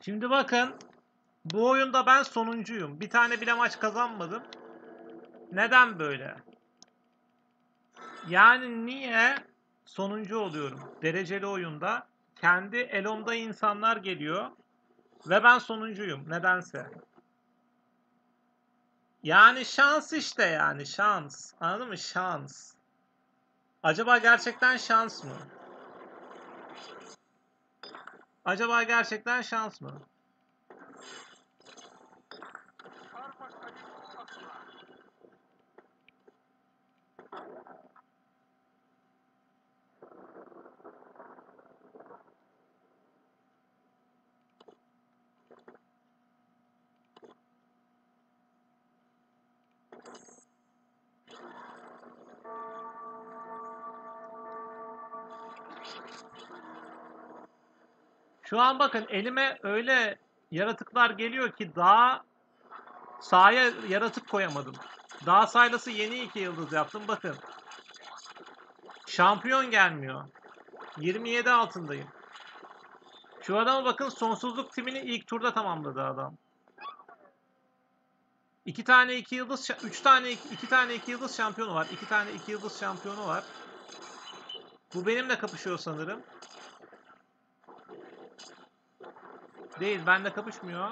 Şimdi bakın. Bu oyunda ben sonuncuyum. Bir tane bile maç kazanmadım. Neden böyle? Yani niye sonuncu oluyorum? Dereceli oyunda. Kendi elomda insanlar geliyor. Ve ben sonuncuyum. Nedense. Yani şans işte yani. Şans. Anladın mı? Şans. Acaba gerçekten şans mı? Acaba gerçekten şans mı? Şu an bakın elime öyle yaratıklar geliyor ki daha sahaya yaratık koyamadım. Daha Sylas'ı yeni 2 yıldız yaptım. Bakın. Şampiyon gelmiyor. 27 altındayım. Şu adama bakın, sonsuzluk timini ilk turda tamamladı adam. 2 tane 2 yıldız, 3 tane 2 tane 2 yıldız şampiyonu var. 2 tane 2 yıldız şampiyonu var. Bu benimle kapışıyor sanırım. Değil, benimle kapışmıyor.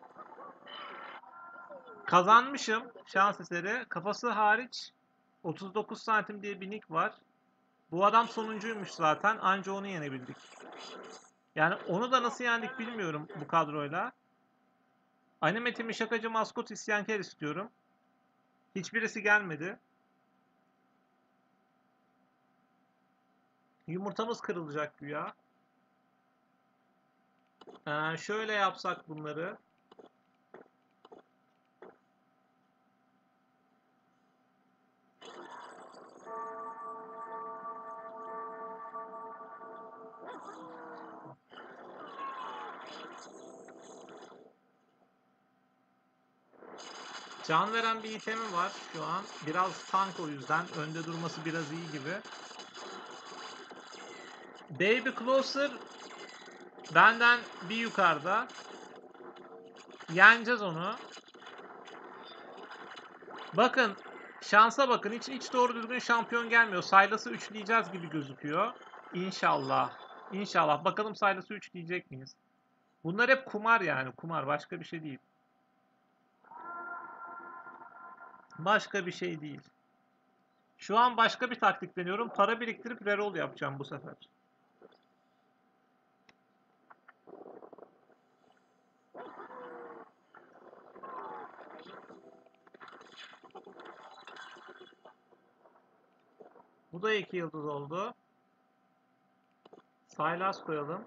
Kazanmışım şans eseri. Kafası hariç 39 santim diye bir nick var. Bu adam sonuncuymuş zaten. Anca onu yenebildik. Yani onu da nasıl yendik bilmiyorum bu kadroyla. Anime timi, şakacı, maskot, isyankar istiyorum. Hiçbirisi gelmedi. Yumurtamız kırılacak güya. Şöyle yapsak bunları. Can veren bir itemi var şu an. Biraz tank, o yüzden. Önde durması biraz iyi gibi. Baby Closer benden bir yukarıda. Yeneceğiz onu. Bakın. Şansa bakın. Hiç doğru düzgün şampiyon gelmiyor. Sylas'ı üçleyeceğiz gibi gözüküyor. İnşallah. İnşallah. Bakalım Sylas'ı üçleyecek miyiz? Bunlar hep kumar yani. Kumar. Başka bir şey değil. Başka bir şey değil. Şu an başka bir taktik deniyorum. Para biriktirip reroll yapacağım bu sefer. Bu da 2 yıldız oldu. Sylas koyalım.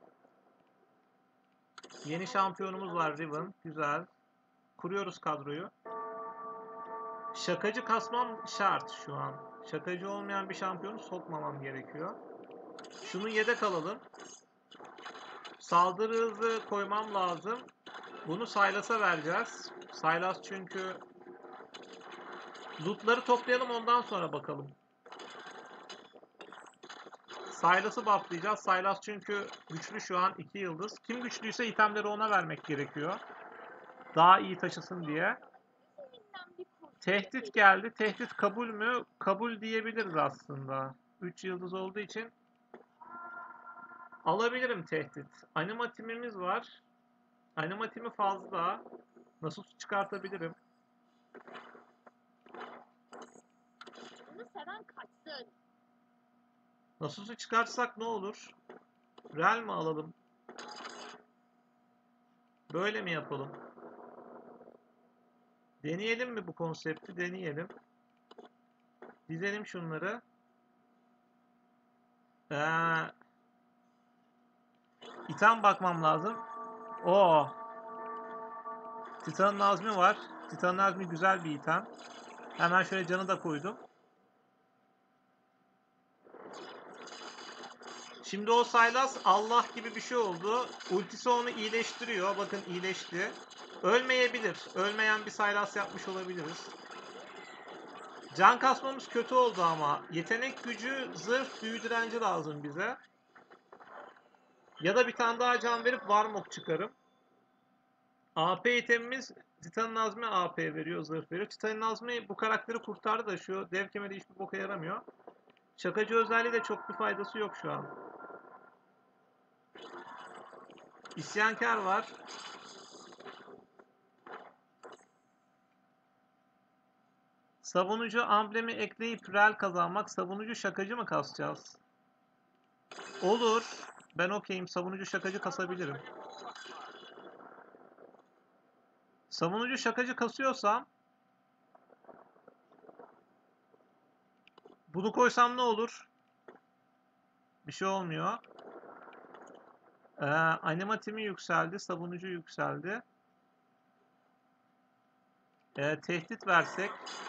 Yeni şampiyonumuz var, Riven. Güzel. Kuruyoruz kadroyu. Şakacı kasmam şart şu an. Şakacı olmayan bir şampiyonu sokmamam gerekiyor. Şunu yedek alalım. Saldırı hızı koymam lazım. Bunu Sylas'a vereceğiz. Sylas çünkü... Lootları toplayalım, ondan sonra bakalım. Sylas'ı bufflayacağız. Sylas çünkü güçlü şu an, 2 yıldız. Kim güçlüyse itemleri ona vermek gerekiyor. Daha iyi taşısın diye. Tehdit geldi. Tehdit kabul mü? Kabul diyebiliriz aslında. 3 yıldız olduğu için alabilirim tehdit. Animatimimiz var. Animatimi fazla. Nasıl çıkartabilirim? Bunu seven kaçsın. Nasus'u çıkartsak ne olur? Real mi alalım? Böyle mi yapalım? Deneyelim mi bu konsepti? Deneyelim. Dizelim şunları. İtem bakmam lazım. Oo. Titan'ın Nazmi var. Titan'ın Nazmi güzel bir item. Hemen şöyle canı da koydum. Şimdi o Sylas Allah gibi bir şey oldu. Ultisi onu iyileştiriyor. Bakın iyileşti. Ölmeyebilir. Ölmeyen bir Sylas yapmış olabiliriz. Can kasmamız kötü oldu ama. Yetenek gücü, zırh, büyü direnci lazım bize. Ya da bir tane daha can verip Varmok çıkarım. AP itemimiz Titan'ın Azmi AP veriyor, zırh veriyor. Titan'ın Azmi bu karakteri kurtardı da şu dev kemeri hiçbir boka yaramıyor. Şakacı özelliği de çok bir faydası yok şu an. İsyankar var. Savunucu amblemi ekleyip rel kazanmak. Savunucu şakacı mı kasacağız? Olur. Ben okeyim. Savunucu şakacı kasabilirim. Savunucu şakacı kasıyorsam bunu koysam ne olur? Bir şey olmuyor. Animatimi yükseldi. Savunucu yükseldi. Tehdit versek.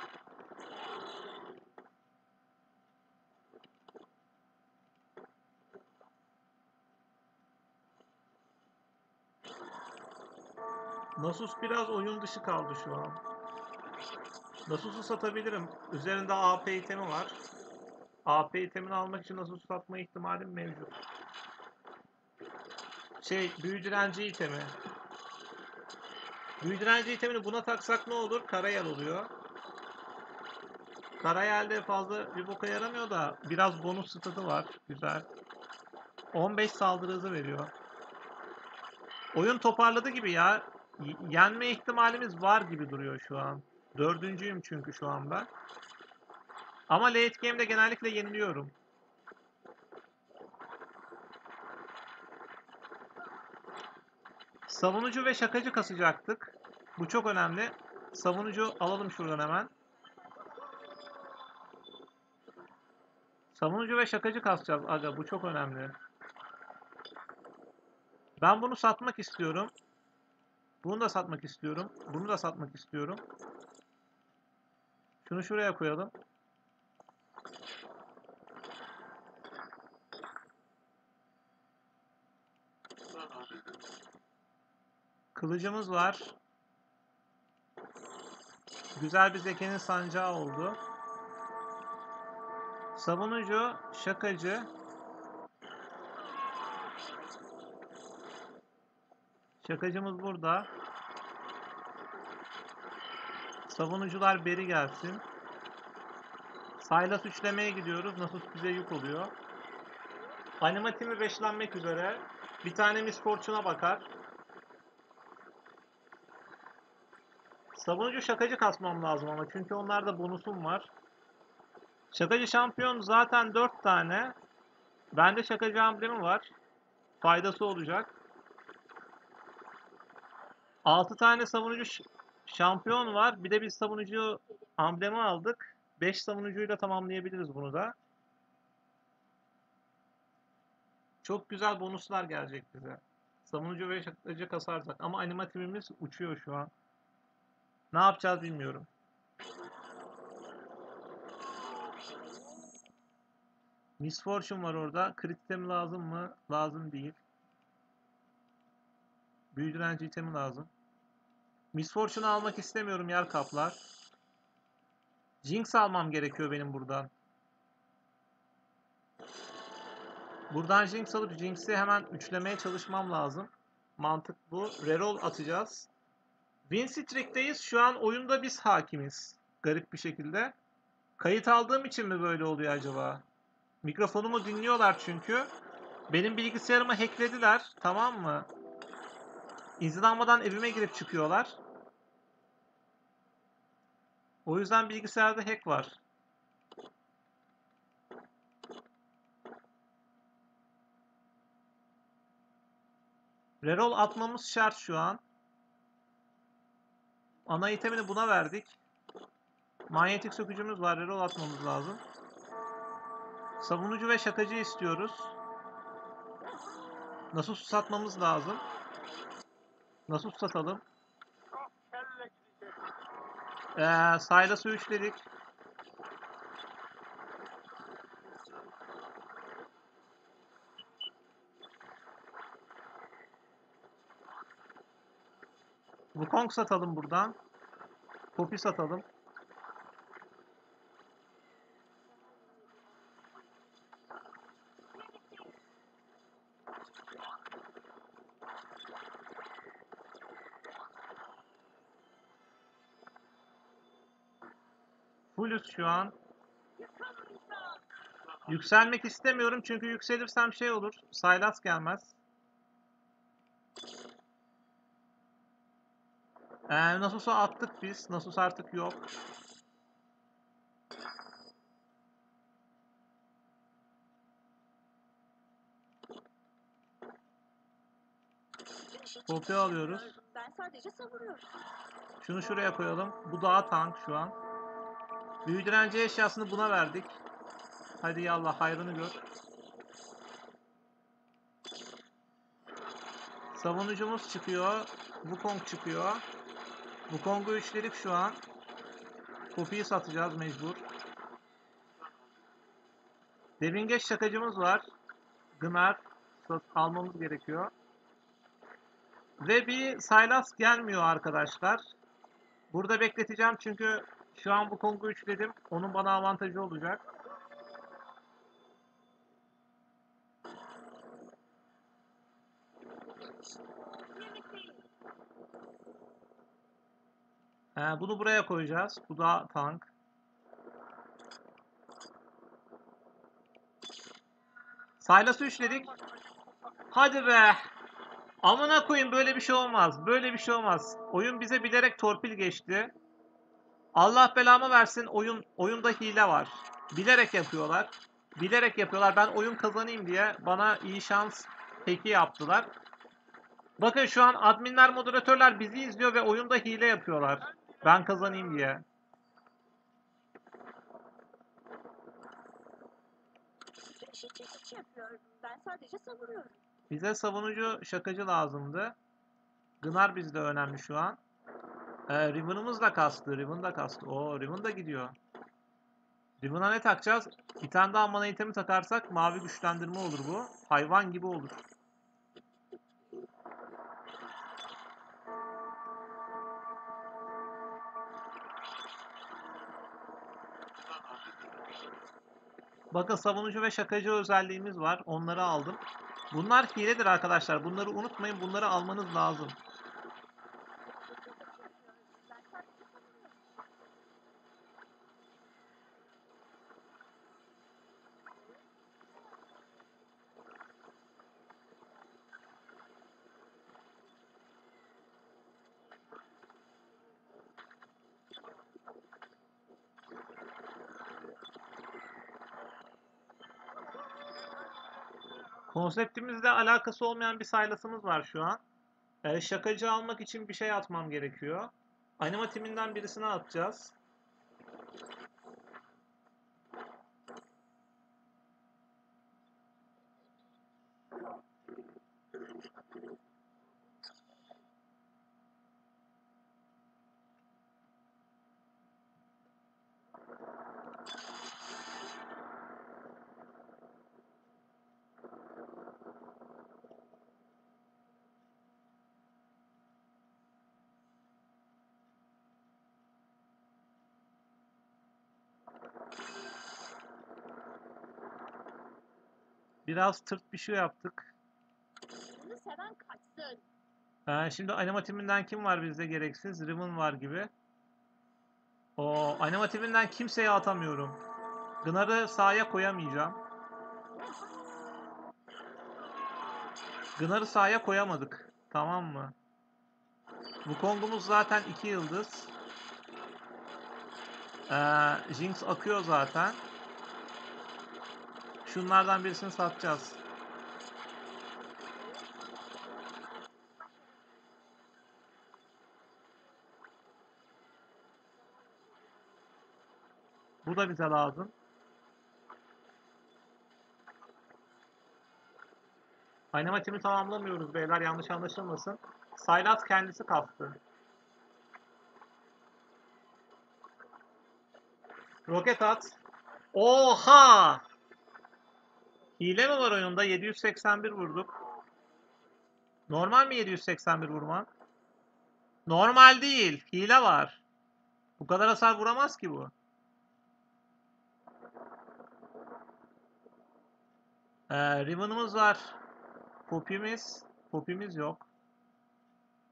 Nasus biraz oyun dışı kaldı şu an. Nasus'u satabilirim. Üzerinde AP itemi var. AP itemini almak için Nasus'u satma ihtimalim mevcut. Büyü direnci itemi. Büyü direnci itemini buna taksak ne olur? Karayel oluyor. Karayel'de fazla bir boka yaramıyor da biraz bonus statı var. Güzel. 15 saldırı hızı veriyor. Oyun toparladı gibi ya. Yenme ihtimalimiz var gibi duruyor şu an. Dördüncüyüm çünkü şu anda. Ama late game'de genellikle yeniliyorum. Savunucu ve şakacı kasacaktık. Bu çok önemli. Savunucu alalım şuradan hemen. Savunucu ve şakacı kasacağız aga. Bu çok önemli. Ben bunu satmak istiyorum. Bunu da satmak istiyorum. Bunu da satmak istiyorum. Şunu şuraya koyalım. Kılıcımız var. Güzel bir zekenin sancağı oldu. Savunucu, şakacı. Şakacımız burada. Savunucular beri gelsin. Sylas üçlemeye gidiyoruz. Nasus bize yük oluyor. Animatimi beşlenmek üzere. Bir tane Miss Fortune'a bakar. Savunucu şakacı kasmam lazım ama çünkü onlarda bonusum var. Şakacı şampiyon zaten 4 tane. Bende şakacı amblemi var. Faydası olacak. 6 tane savunucu şampiyon var. Bir de biz savunucu amblemi aldık. 5 savunucuyla tamamlayabiliriz bunu da. Çok güzel bonuslar gelecek bize. Savunucu ve şakacı kasarsak. Ama animatimimiz uçuyor şu an. Ne yapacağız bilmiyorum. Miss Fortune var orada. Crit item lazım mı? Lazım değil. Büyü direnci itemi lazım. Miss Fortune'u almak istemiyorum, yer kaplar. Jinx almam gerekiyor benim buradan. Buradan Jinx alıp Jinx'i hemen üçlemeye çalışmam lazım. Mantık bu. Reroll atacağız. Win streak'teyiz. Şu an oyunda biz hakimiz. Garip bir şekilde. Kayıt aldığım için mi böyle oluyor acaba? Mikrofonumu dinliyorlar çünkü. Benim bilgisayarımı hacklediler. Tamam mı? İzin almadan evime girip çıkıyorlar. O yüzden bilgisayarda hack var. Reroll atmamız şart şu an. Ana itemini buna verdik. Manyetik sökücümüz var. Reroll atmamız lazım. Savunucu ve şakacı istiyoruz. Nasus satmamız lazım. Nasus satalım. Sylas'ı üçledik. Wukong satalım buradan. Poppy satalım. Fullüz şu an. Yükselmek istemiyorum çünkü yükselirsem şey olur. Sylas gelmez. Nasus'u attık biz. Nasus artık yok. Kopya alıyoruz. Ben sadece savuruyorum. Şunu şuraya koyalım. Bu daha tank şu an. Büyü direnci eşyasını buna verdik. Hadi yallah hayrını gör. Savunucumuz çıkıyor. Wukong çıkıyor. Wukong'u üçledik şu an. Kopyayı satacağız mecbur. Devingeç şakacımız var. Gınar almamız gerekiyor. Ve bir Sylas gelmiyor arkadaşlar. Burada bekleteceğim çünkü şu an Wukong'u üçledim. Onun bana avantajı olacak. Bunu buraya koyacağız. Bu da tank. Sylas'ı üçledik. Hadi be. Amına koyayım, böyle bir şey olmaz. Böyle bir şey olmaz. Oyun bize bilerek torpil geçti. Allah belamı versin, oyunda hile var. Bilerek yapıyorlar. Bilerek yapıyorlar. Ben oyun kazanayım diye bana iyi şans peki yaptılar. Bakın şu an adminler, moderatörler bizi izliyor ve oyunda hile yapıyorlar. Ben kazanayım diye. Bütün işi çekiç yapıyor. Ben sadece savuruyorum. Bize savunucu şakacı lazımdı. Gınar bizde önemli şu an. Riven'ımız da kastı. Riven da kastı. Oo, Riven da gidiyor. Riven'a ne takacağız? Bir tane daha mana itemi takarsak mavi güçlendirme olur bu. Hayvan gibi olur. Bakın savunucu ve şakacı özelliğimiz var. Onları aldım. Bunlar hiledir arkadaşlar. Bunları unutmayın. Bunları almanız lazım. Konseptimizle alakası olmayan bir Sylas'ımız var şu an. Şakacı almak için bir şey atmam gerekiyor. Anima timinden birisine atacağız. Biraz tırt bir şey yaptık. Bunu seven kaçsın. Şimdi anima timinden kim var bizde gereksiz? Riven var gibi. O anima timinden kimseye atamıyorum. Gınar'ı sahaya koyamayacağım. Gınar'ı sahaya koyamadık. Tamam mı? Wukong'umuz zaten 2 yıldız. Jinx akıyor zaten. Şunlardan birisini satacağız. Bu da bize lazım. Animatimi tamamlamıyoruz beyler, yanlış anlaşılmasın. Sylas kendisi kastı. Roket at. Oha! Hile mi var oyunda? 781 vurduk. Normal mi 781 vurma? Normal değil. Hile var. Bu kadar hasar vuramaz ki bu. Riven'ımız var. Popimiz yok.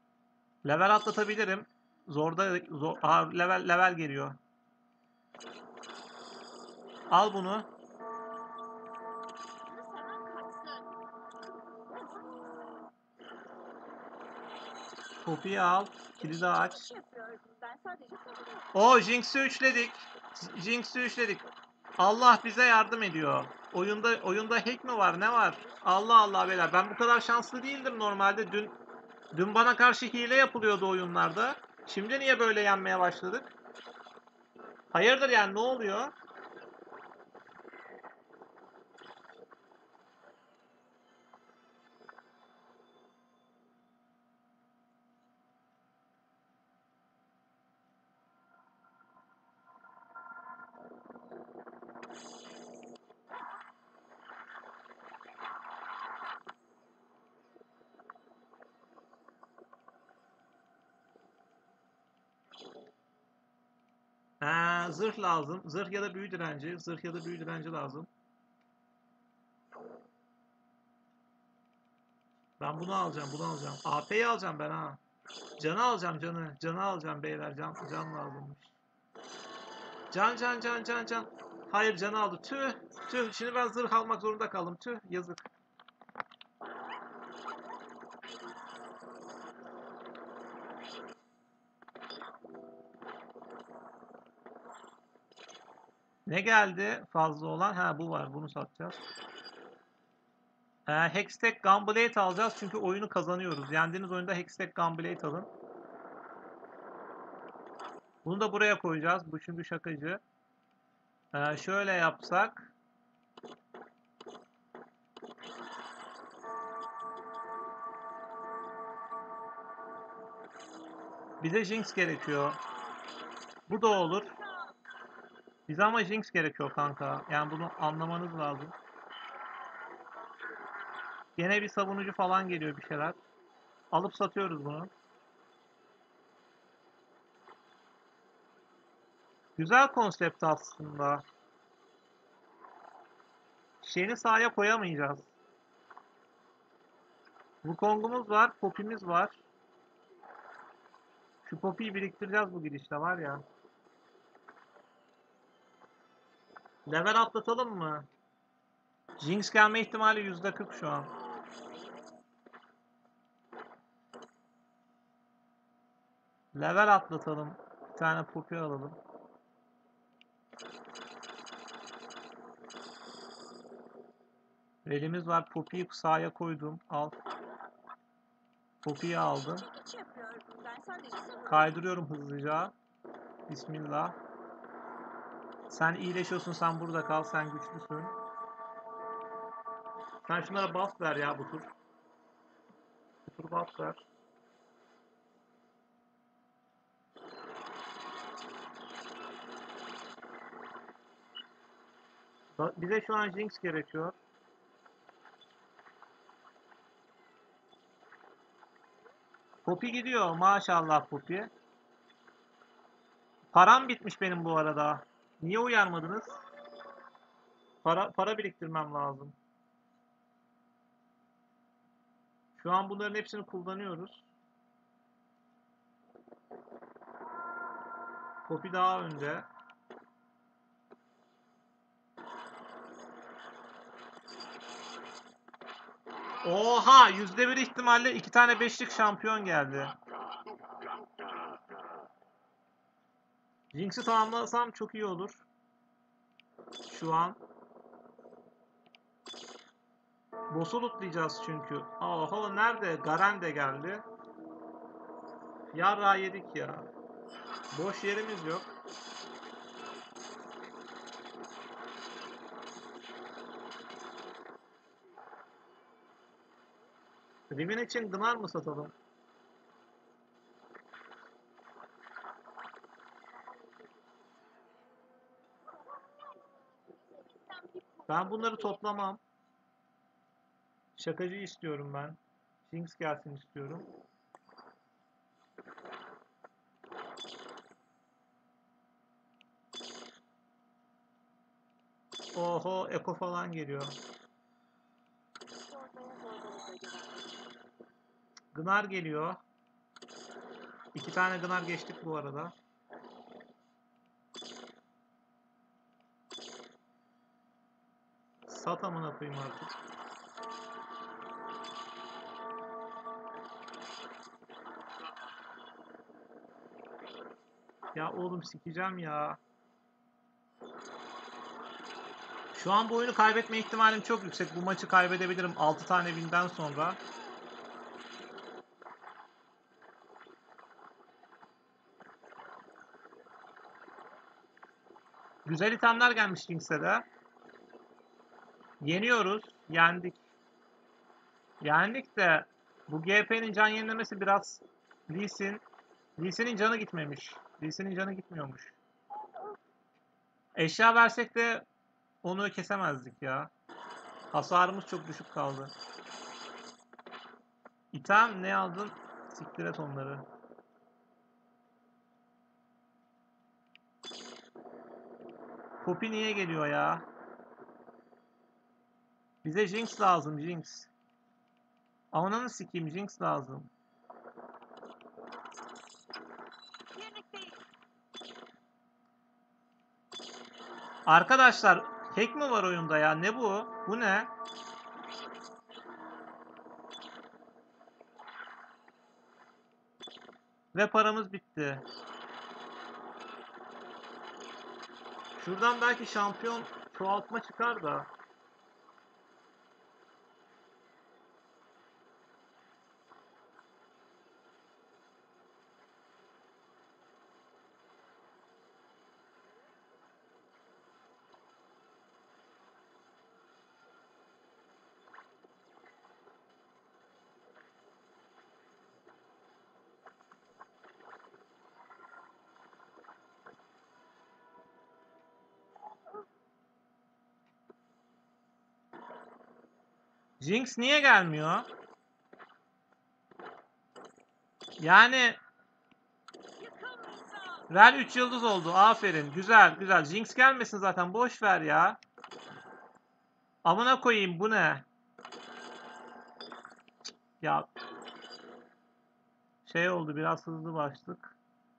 Level atlatabilirim. Level geliyor. Al bunu. Bunu seven kaçsın. Poppy'yi al. Kilidi aç. Çekiç yapıyorum. Ben sadece savunuyorum. O Jinx'i üçledik. Jinx'i üçledik. Allah bize yardım ediyor. Oyunda hack mi var? Ne var? Allah Allah beyler. Ben bu kadar şanslı değildim normalde. Dün bana karşı hile yapılıyordu oyunlarda. Şimdi niye böyle yenmeye başladık? Hayırdır yani, ne oluyor? Zırh lazım. Zırh ya da büyü direnci. Zırh ya da büyü direnci lazım. Ben bunu alacağım, bunu alacağım. AP'yi alacağım ben ha. Canı alacağım, canı. Canı alacağım beyler. Can lazımmış. Can. Hayır, canı aldı. Tüh. Şimdi ben zırh almak zorunda kaldım. Tüh, yazık. Ne geldi fazla olan? Ha, bu var. Bunu satacağız. Hextech Gunblade alacağız çünkü oyunu kazanıyoruz. Yendiğiniz oyunda Hextech Gunblade alın. Bunu da buraya koyacağız. Bu çünkü şakacı. Şöyle yapsak. Bize Jinx gerekiyor. Bu da olur. Bize ama Jinx gerekiyor kanka. Yani bunu anlamanız lazım. Gene bir savunucu falan geliyor, bir şeyler. Alıp satıyoruz bunu. Güzel konsept aslında. Şeyini sahaya koyamayacağız. Wukong'umuz var, Poppy'miz var. Şu Poppy'yi biriktireceğiz bu gidişle var ya. Level atlatalım mı? Jinx gelme ihtimali %40 şu an. Level atlatalım. Bir tane Poppy alalım. Elimiz var. Poppy'yi sahaya koydum. Al. Poppy'yi aldım. Çekiç yapıyorum. Ben sadece savunuyorum. Kaydırıyorum hızlıca. Bismillah. Sen iyileşiyorsun. Sen burada kal. Sen güçlüsün. Sen şunlara buff ver ya bu tur. Bu tur buff ver. Bize şu an Jinx gerekiyor. Poppy gidiyor. Maşallah Poppy. Param bitmiş benim bu arada. Niye uyarmadınız? Para biriktirmem lazım. Şu an bunların hepsini kullanıyoruz. Poppy daha önde. Oha! %1 ihtimalle 2 tane 5'lik şampiyon geldi. Jinx'i tamamlasam çok iyi olur. Şu an. Boss'u lootlayacağız çünkü. Oho, nerede? Garen de geldi. Yarrağı yedik ya. Boş yerimiz yok. Riven için Gnar mı satalım? Ben bunları toplamam. Şakacı istiyorum ben. Jinx gelsin istiyorum. Oho, Eko falan geliyor. Gnar geliyor. 2 tane Gnar geçtik bu arada. Sat amına koyayım artık. Ya oğlum sikeceğim ya. Şu an bu oyunu kaybetme ihtimalim çok yüksek. Bu maçı kaybedebilirim 6 tane win'den sonra. Güzel itemler gelmiş Jinx'e de. Yeniyoruz. Yendik. Yendik de bu GP'nin can yenilemesi biraz Lee Sin. Lee Sin'in canı gitmemiş. Lee Sin'in canı gitmiyormuş. Eşya versek de onu kesemezdik ya. Hasarımız çok düşük kaldı. İtem ne aldın? Siktir et onları. Poppy niye geliyor ya? Bize Jinx lazım, Jinx. Ananı sikeyim, Jinx lazım. Arkadaşlar, hack mi var oyunda ya? Ne bu? Bu ne? Ve paramız bitti. Şuradan belki şampiyon çoğaltma çıkar da. Jinx niye gelmiyor? Yani Rel 3 yıldız oldu. Aferin. Güzel, güzel. Jinx gelmesin zaten. Boş ver ya. Amına koyayım bu ne? Ya şey oldu biraz hızlı başlık.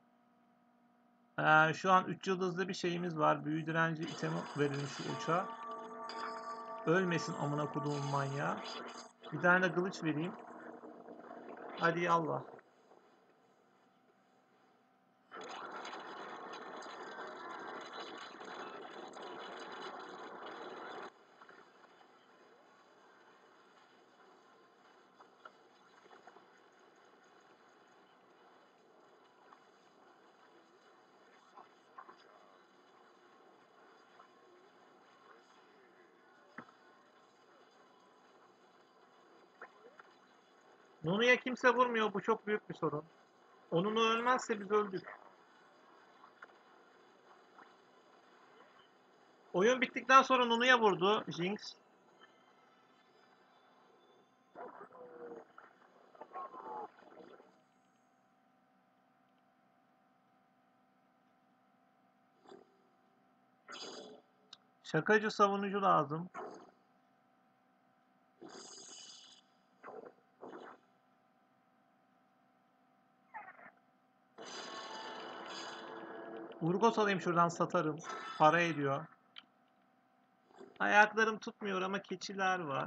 Şu an 3 yıldızlı bir şeyimiz var. Büyü direnci itemi verilmiş uçağa. Ölmesin amına koduğum manyağı. Bir tane de kılıç vereyim. Hadi yallah. Nunu'ya kimse vurmuyor. Bu çok büyük bir sorun. Onunu ölmezse biz öldük. Oyun bittikten sonra Nunu'ya vurdu Jinx. Şakacı savunucu lazım. Urgot alayım şuradan satarım. Para ediyor. Ayaklarım tutmuyor ama keçiler var.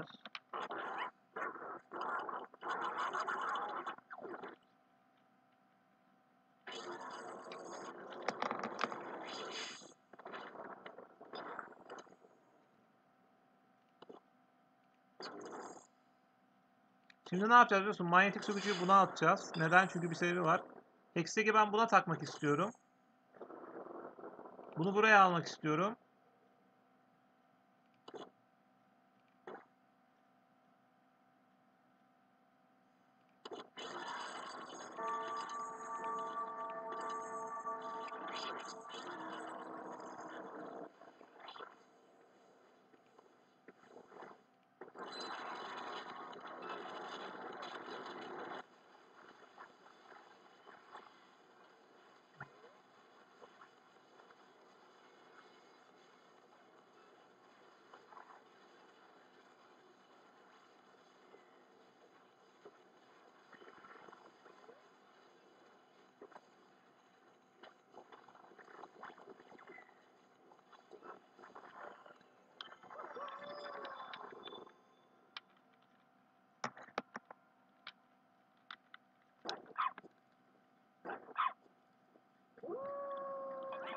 Şimdi ne yapacağız biliyorsun? Manyetik sökücüyü buna atacağız. Neden? Çünkü bir sebebi var. Hextag'i ben buna takmak istiyorum. Bunu buraya almak istiyorum.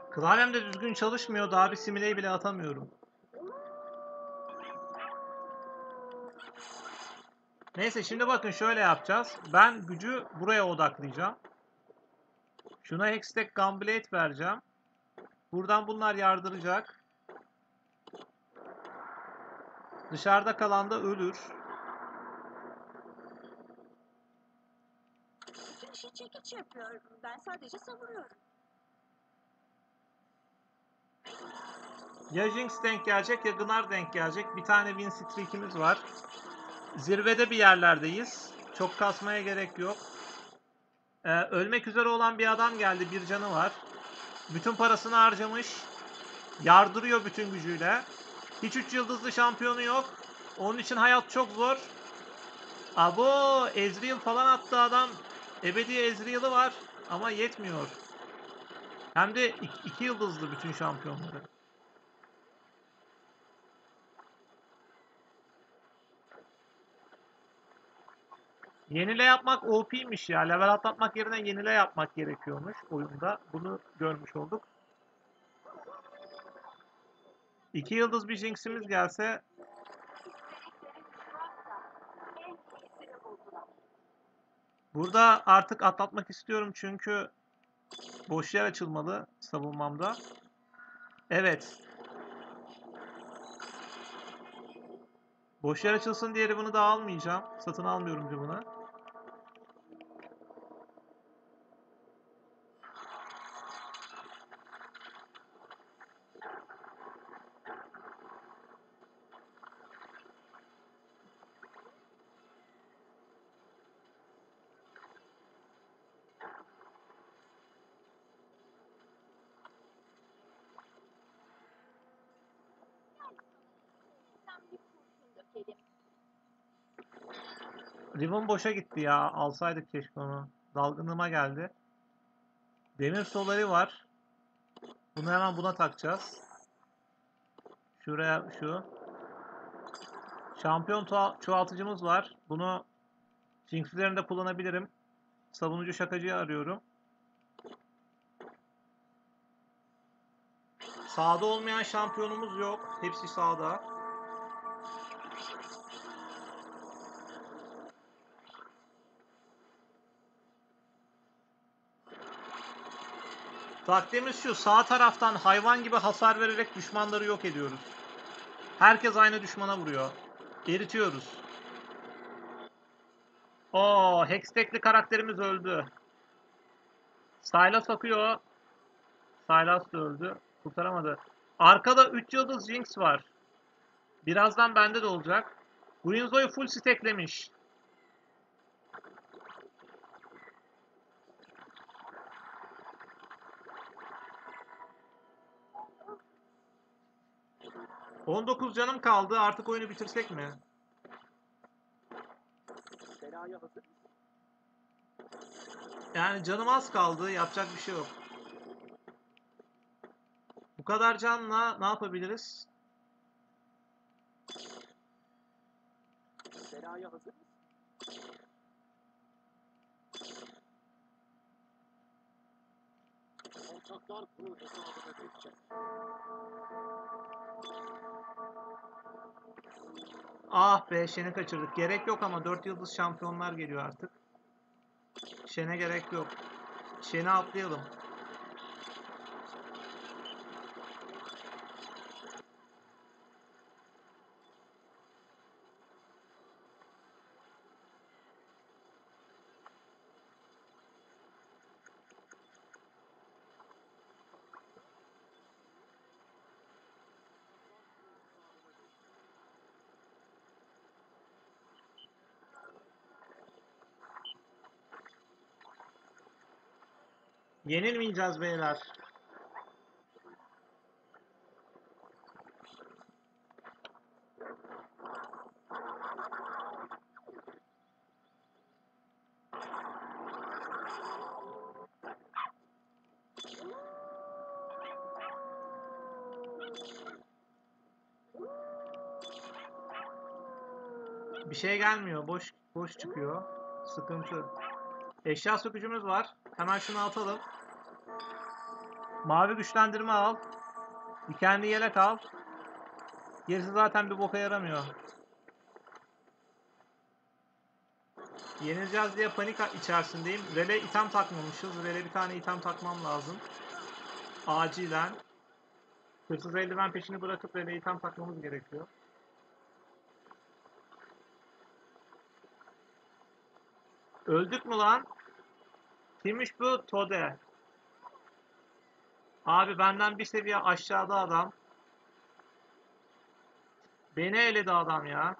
Klavyem de düzgün çalışmıyor. Daha bir simileyi bile atamıyorum. Neyse şimdi bakın şöyle yapacağız. Ben gücü buraya odaklayacağım. Şuna Hextech Gunblade vereceğim. Buradan bunlar yardıracak. Dışarıda kalan da ölür. Bütün işi çekiç yapıyor. Ben sadece savuruyorum. Ya Jinx denk gelecek ya Gnar denk gelecek. Bir tane win streak'imiz var. Zirvede bir yerlerdeyiz. Çok kasmaya gerek yok. Ölmek üzere olan bir adam geldi. Bir canı var. Bütün parasını harcamış. Yardırıyor bütün gücüyle. Hiç 3 yıldızlı şampiyonu yok. Onun için hayat çok zor. Abo Ezreal falan attı adam. Ebedi Ezreal'ı var. Ama yetmiyor. Hem de 2 yıldızlı bütün şampiyonları. Yenile yapmak OP'ymiş ya. Level atlatmak yerine yenile yapmak gerekiyormuş oyunda. Bunu görmüş olduk. 2 yıldız bir Jinx'imiz gelse burada artık atlatmak istiyorum çünkü boş yer açılmalı savunmamda. Evet. Boş yer açılsın diye bunu da almayacağım. Satın almıyorum bunu. Sen bir kurşun dökelim. Riven boşa gitti ya. Alsaydık keşke onu. Dalgınlığıma geldi. Demir solari var. Bunu hemen buna takacağız. Şuraya şu. Şampiyon çoğaltıcımız var. Bunu Jinx üzerinde kullanabilirim. Savunucu şakacıyı arıyorum. Sağda olmayan şampiyonumuz yok. Hepsi sağda. Taktiğimiz şu. Sağ taraftan hayvan gibi hasar vererek düşmanları yok ediyoruz. Herkes aynı düşmana vuruyor. Eritiyoruz. Oo, Hextech'li karakterimiz öldü. Sylas akıyor. Sylas da öldü. Kurtaramadı. Arkada 3 yıldız Jinx var. Birazdan bende de olacak. Guinzo'yu full stacklemiş. ...19 canım kaldı. Artık oyunu bitirsek mi? Yani canım az kaldı. Yapacak bir şey yok. Bu kadar canla ne yapabiliriz? Belaya hazır mısın? Alçaklar bunu hesabına verecek. Ah be Shen'i kaçırdık. Gerek yok ama 4 yıldız şampiyonlar geliyor artık. Shen'e gerek yok. Shen'i atlayalım. Yenilmeyeceğiz beyler. Bir şey gelmiyor. Boş boş çıkıyor. Sıkıntı. Eşya sökücümüz var. Hemen şunu atalım. Mavi güçlendirme al. Dikenli yelek al. Gerisi zaten bir boka yaramıyor. Yenileceğiz diye panik içerisindeyim. Rele item takmamışız. Rele bir tane item takmam lazım. Acilen. Hırsız eldiven peşini bırakıp Rele item takmamız gerekiyor. Öldük mü lan? Kimmiş bu? Tode. Abi benden bir seviye aşağıda adam. Beni eledi adam ya.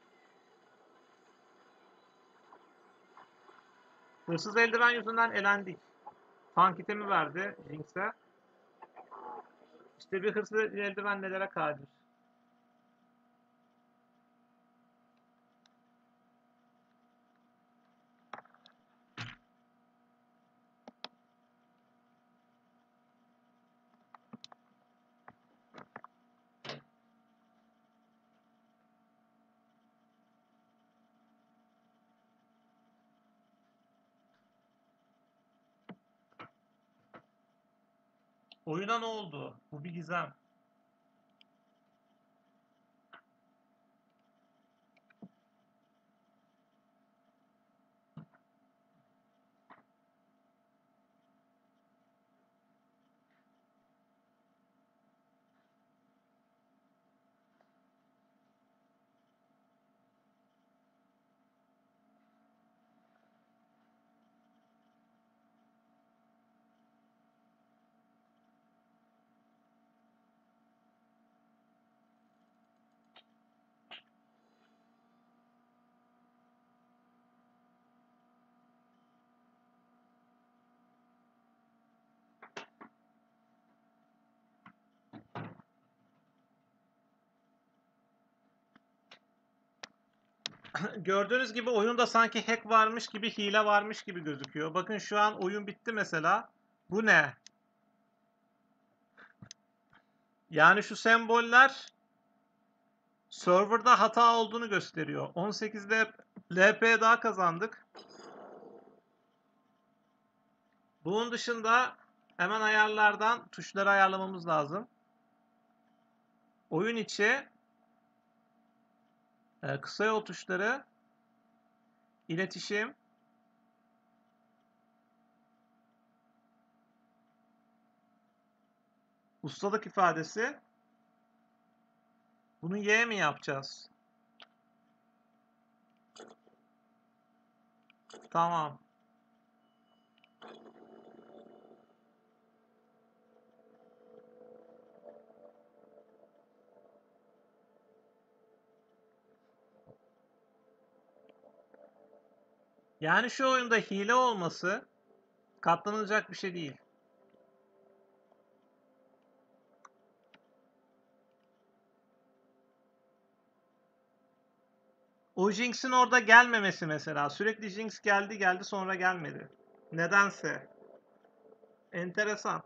Hırsız eldiven yüzünden elendik. Tank itemi verdi Jinx'e. İşte bir hırsız eldiven nelere kadir. Oyuna ne oldu? Bu bir gizem. Gördüğünüz gibi oyunda sanki hack varmış gibi, hile varmış gibi gözüküyor. Bakın şu an oyun bitti mesela. Bu ne? Yani şu semboller serverda hata olduğunu gösteriyor. 18'de LP daha kazandık. Bunun dışında hemen ayarlardan tuşları ayarlamamız lazım. Oyun içi kısa yol tuşları, iletişim, ustalık ifadesi. Bunu Y mi yapacağız? Tamam. Yani şu oyunda hile olması katlanılacak bir şey değil. O Jinx'in orada gelmemesi mesela. Sürekli Jinx geldi geldi sonra gelmedi. Nedense. Enteresan.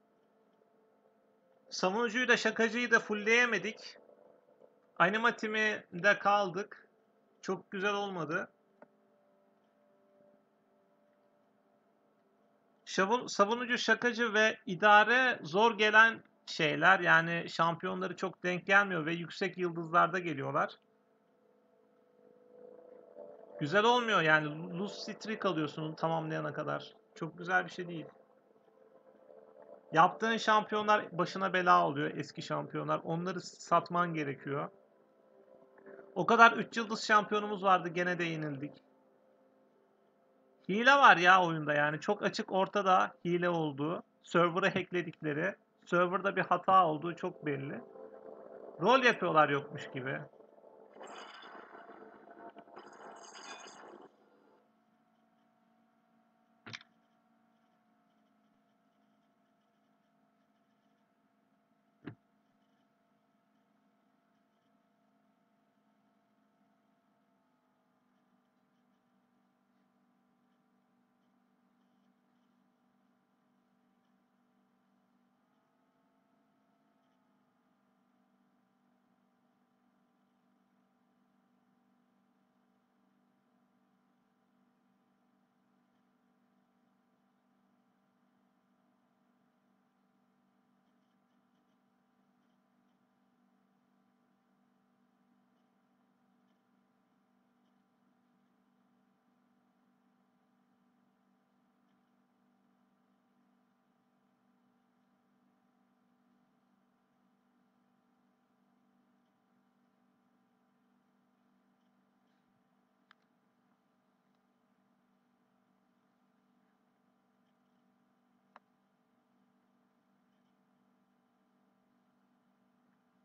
Savunucuyu da şakacıyı da fullleyemedik. Animatimi de kaldık. Çok güzel olmadı. Savunucu, şakacı ve idare zor gelen şeyler. Yani şampiyonları çok denk gelmiyor ve yüksek yıldızlarda geliyorlar. Güzel olmuyor yani. Lose streak alıyorsun tamamlayana kadar. Çok güzel bir şey değil. Yaptığın şampiyonlar başına bela oluyor. Eski şampiyonlar. Onları satman gerekiyor. O kadar 3 yıldız şampiyonumuz vardı. Gene de yenildik. Hile var ya oyunda yani. Çok açık ortada hile olduğu. Server'ı hackledikleri. Server'da bir hata olduğu çok belli. Rol yapıyorlar yokmuş gibi.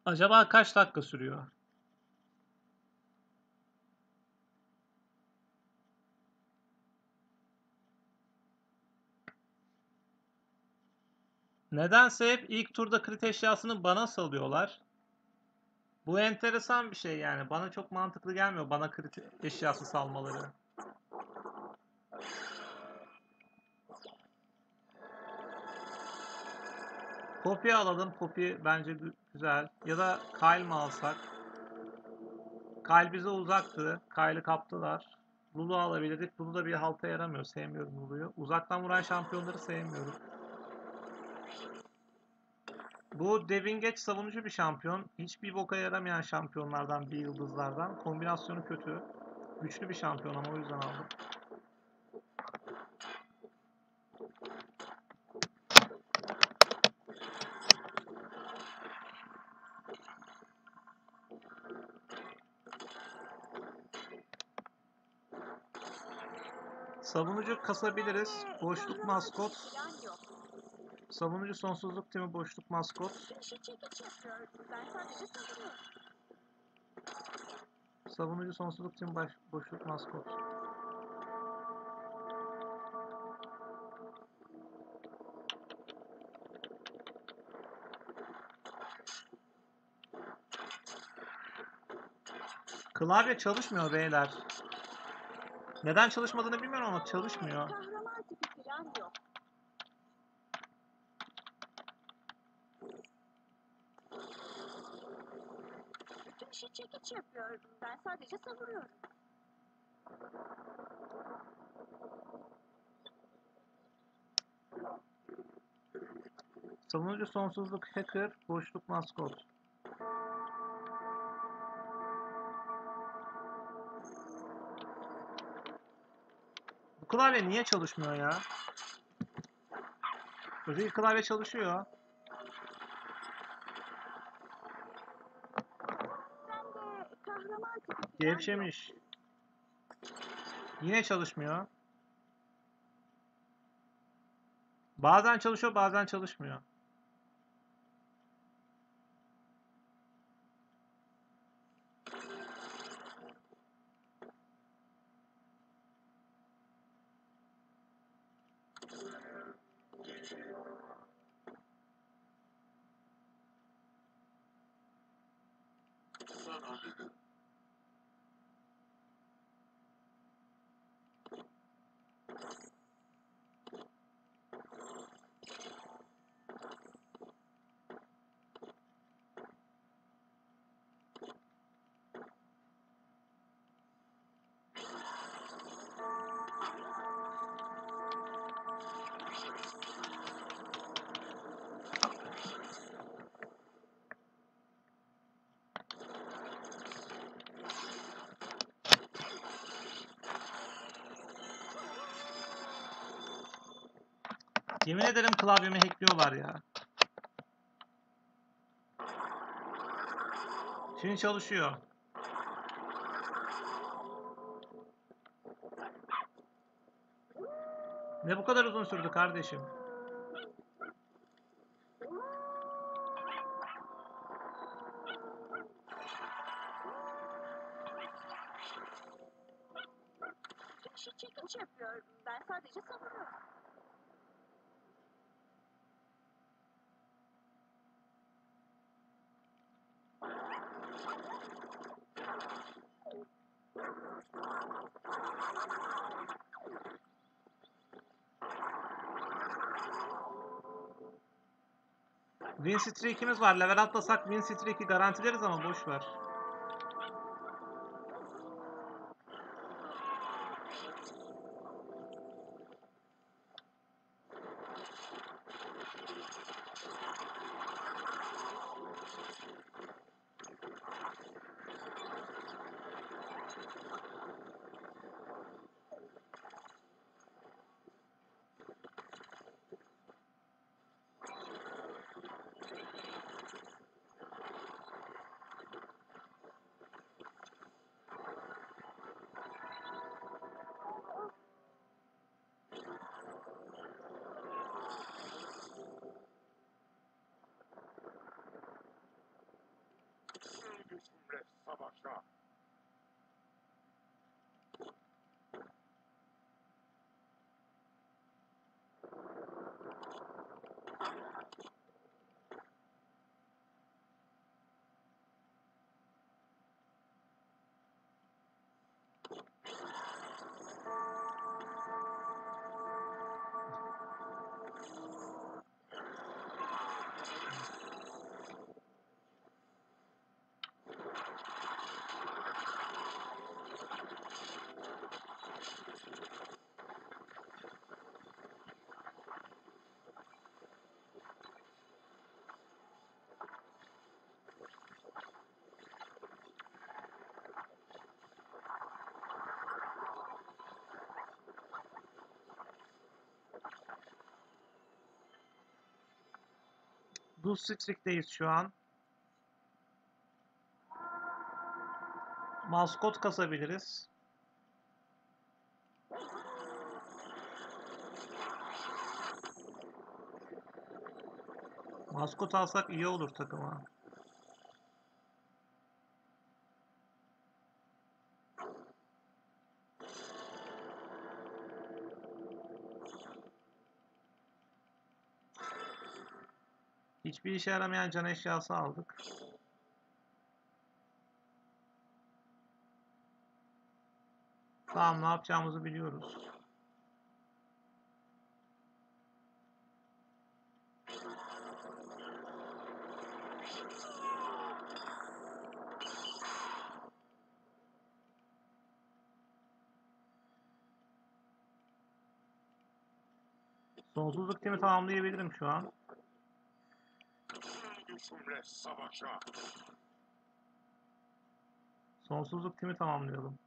Acaba kaç dakika sürüyor? Nedense hep ilk turda crit eşyasını bana salıyorlar. Bu enteresan bir şey yani. Bana çok mantıklı gelmiyor bana crit eşyası salmaları. Poppy alalım. Poppy bence güzel. Ya da Kyle mı alsak? Kyle bize uzaktı. Kyle'ı kaptılar. Lulu alabilirdik. Lulu da bir halta yaramıyor. Sevmiyorum Lulu'yu. Uzaktan vuran şampiyonları sevmiyorum. Bu Devin Geç savunucu bir şampiyon. Hiçbir boka yaramayan şampiyonlardan, bir yıldızlardan. Kombinasyonu kötü. Güçlü bir şampiyon ama o yüzden aldım. Savunucu kasabiliriz. Boşluk maskot. Falan yok. Savunucu sonsuzluk timi boşluk maskot. Fişi çekiç yapıyorum. Ben sadece savunuyorum. Savunucu sonsuzluk timi boşluk maskot. Klavye çalışmıyor beyler. Neden çalışmadığını bilmiyorum ama çalışmıyor. Kahraman tipi falan yok. Bütün işi çekiç yapıyorum. Ben sadece savunuyorum. Savunucu sonsuzluk hacker boşluk maskot. Bu klavye niye çalışmıyor ya? Öteki klavye çalışıyor. Ben de kahraman tipi falan yok. Gevşemiş. Yine çalışmıyor. Bazen çalışıyor, bazen çalışmıyor. Sen halledin. Yemin ederim klavyemi hackliyorlar ya. Şimdi çalışıyor. Ne bu kadar uzun sürdü kardeşim? Fişi çekiç yapıyorum. Ben sadece savunuyorum. Win streak'imiz var. Level atlasak win streak'i garantileriz ama boş ver. Blue Streak'teyiz şu an. Maskot kasabiliriz. Maskot alsak iyi olur takıma. Hiçbir işe yaramayan can eşyası aldık. Tamam, ne yapacağımızı biliyoruz. Sonsuzluk timi tamamlayabilirim şu an. Güçümle savaşa. Sonsuzluk timi tamamlayalım.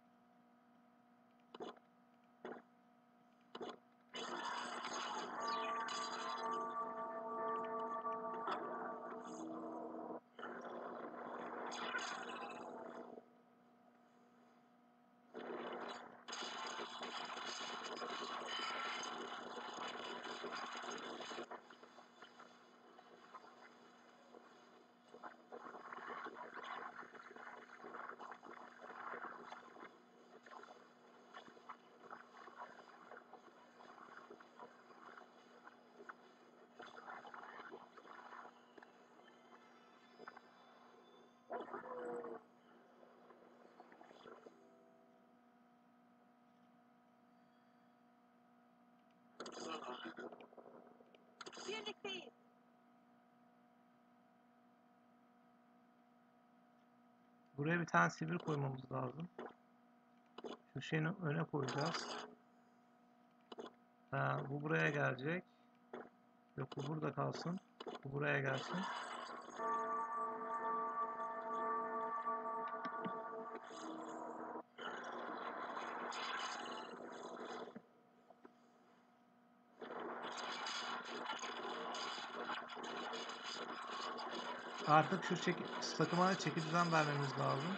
Birlikteyiz. Buraya bir tane sivri koymamız lazım. Şu şeyin öne koyacağız. Ha, bu buraya gelecek. Yok, bu burada kalsın. Bu buraya gelsin. Artık şu takıma çeki düzen vermemiz lazım.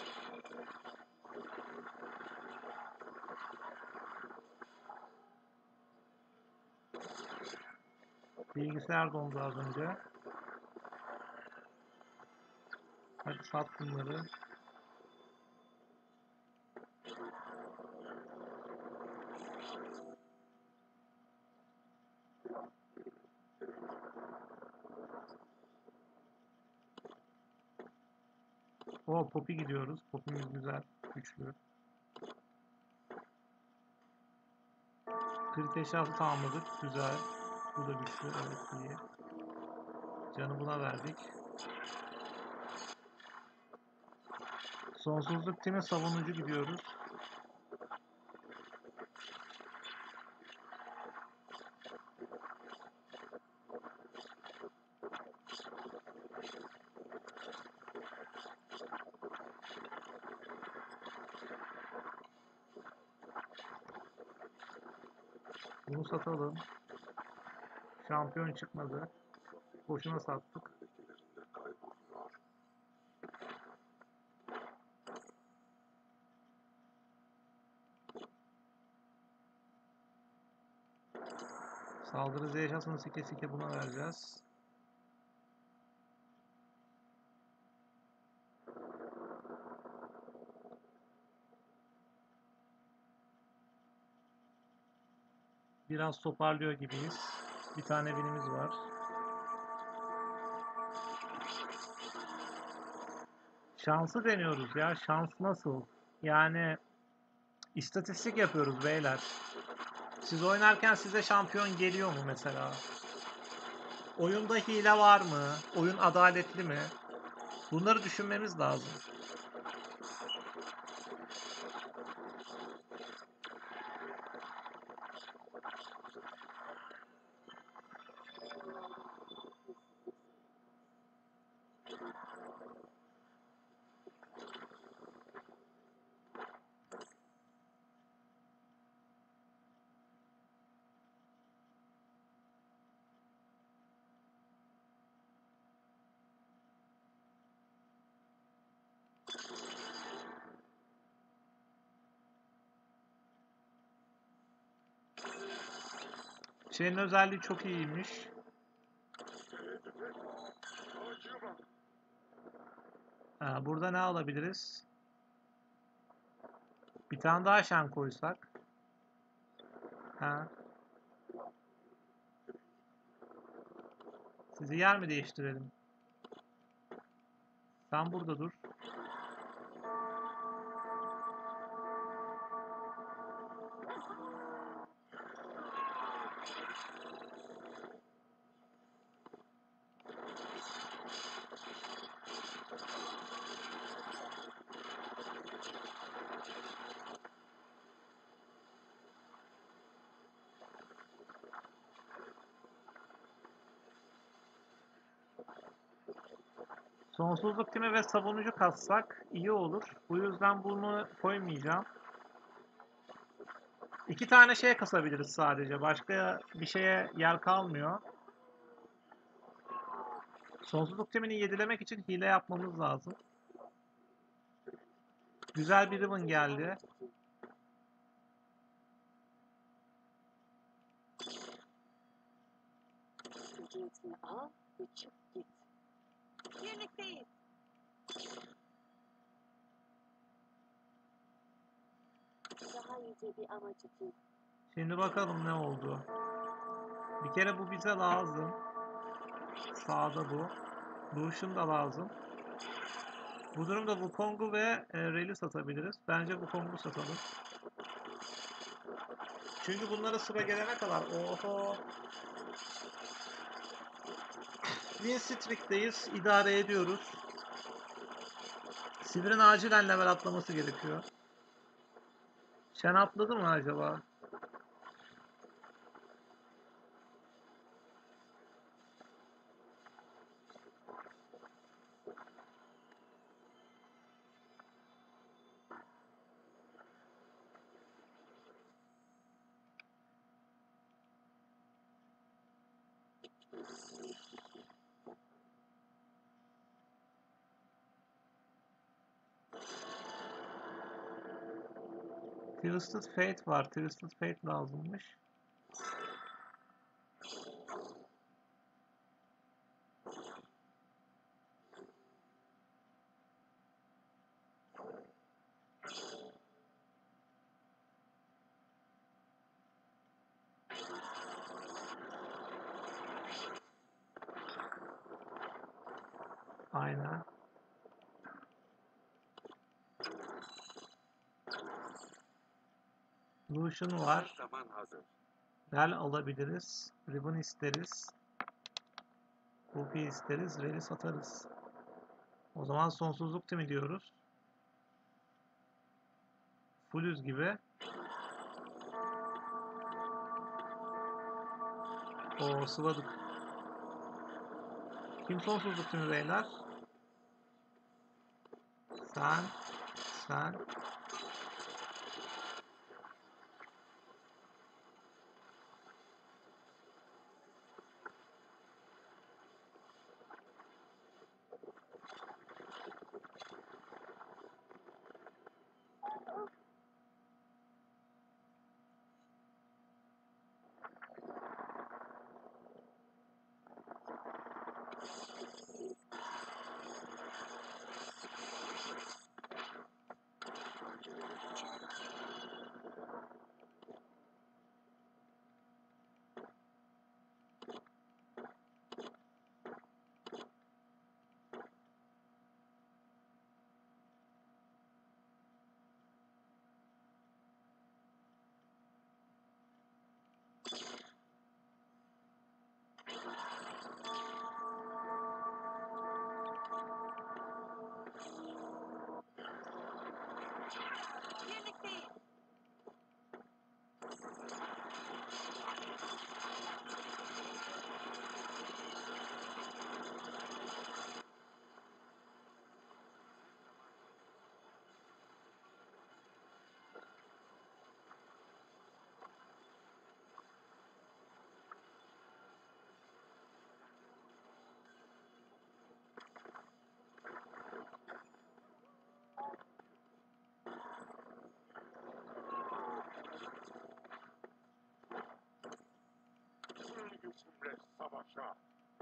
Bilgisayar dondu az önce. Hadi sat bunları. O Poppy gidiyoruz. Poppy'miz güzel, güçlü. Crit eşyası tamamladık. Güzel. Bu da güçlü. Evet, iyi. Canı buna verdik. Sonsuzluk timi savunucu gidiyoruz. Bunu satalım. Şampiyon çıkmadı. Boşuna sattık. Saldırı Z eşyasını sike sike buna vereceğiz. Biraz toparlıyor gibiyiz. Bir tane binimiz var. Şansı deniyoruz ya. Şans nasıl? Yani istatistik yapıyoruz beyler. Siz oynarken size şampiyon geliyor mu mesela? Oyunda hile var mı? Oyun adaletli mi? Bunları düşünmemiz lazım. Şeyin özelliği çok iyiymiş. Savaşçıya bak. Ha, burada ne alabiliriz? Bir tane daha şen koysak. Ha. Sizi yer mi değiştirelim? Sen burada dur. Sonsuzluk timi ve savunucu kassak iyi olur. Bu yüzden bunu koymayacağım. 2 tane şey kasabiliriz sadece. Başka bir şeye yer kalmıyor. Sonsuzluk timini yedilemek için hile yapmamız lazım. Güzel bir ribbon geldi. Ücretini al ve çık git. Birlikteyiz. Daha yüce bir amaç için. Şimdi bakalım ne oldu. Bir kere bu bize lazım. Sağda bu. Lucian da lazım. Bu durumda Wukong'u ve Rel'i satabiliriz. Bence Wukong'u satalım. Çünkü bunlara sıra gelene kadar oho. Win streak'teyiz. İdare ediyoruz. Sivir'in acilen level atlaması gerekiyor. Shen atladı mı acaba? Twisted Fate var. Twisted Fate lazımmış. Aynen. Lucian var. Zaman hazır. Rel alabiliriz. Ribbon isteriz. Ruby isteriz. Rel'i satarız. O zaman sonsuzluk timi diyoruz. Fullüz gibi. O sıvadık. Kim sonsuzluk timi beyler? Sen. Sen. aşağı.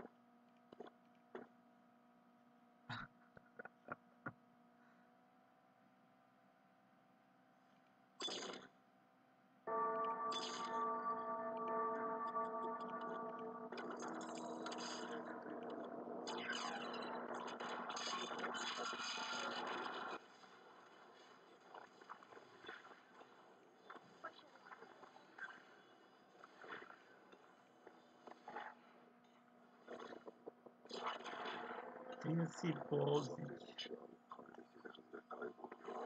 Sinsi Bozik. Tabletlerinde kayboluyor.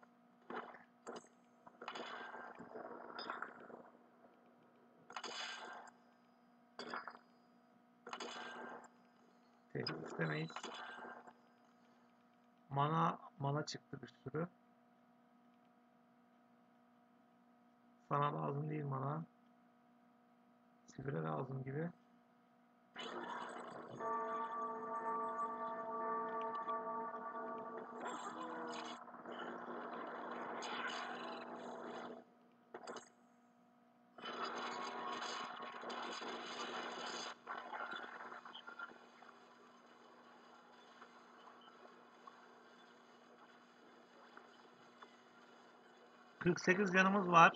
Tehdit istemeyiz. Mana çıktı bir sürü. Sana lazım değil mana. Sivire lazım gibi. ...48 canımız var.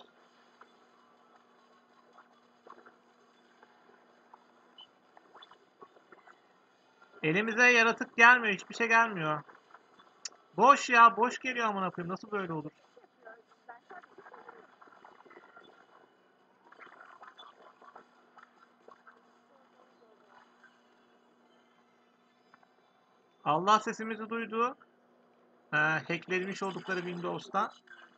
Elimize yaratık gelmiyor. Hiçbir şey gelmiyor. Boş ya. Boş geliyor amına koyayım. Nasıl böyle olur? Yapıyorum ben sadece. Allah sesimizi duydu. Hacklenmiş oldukları Windows'tan.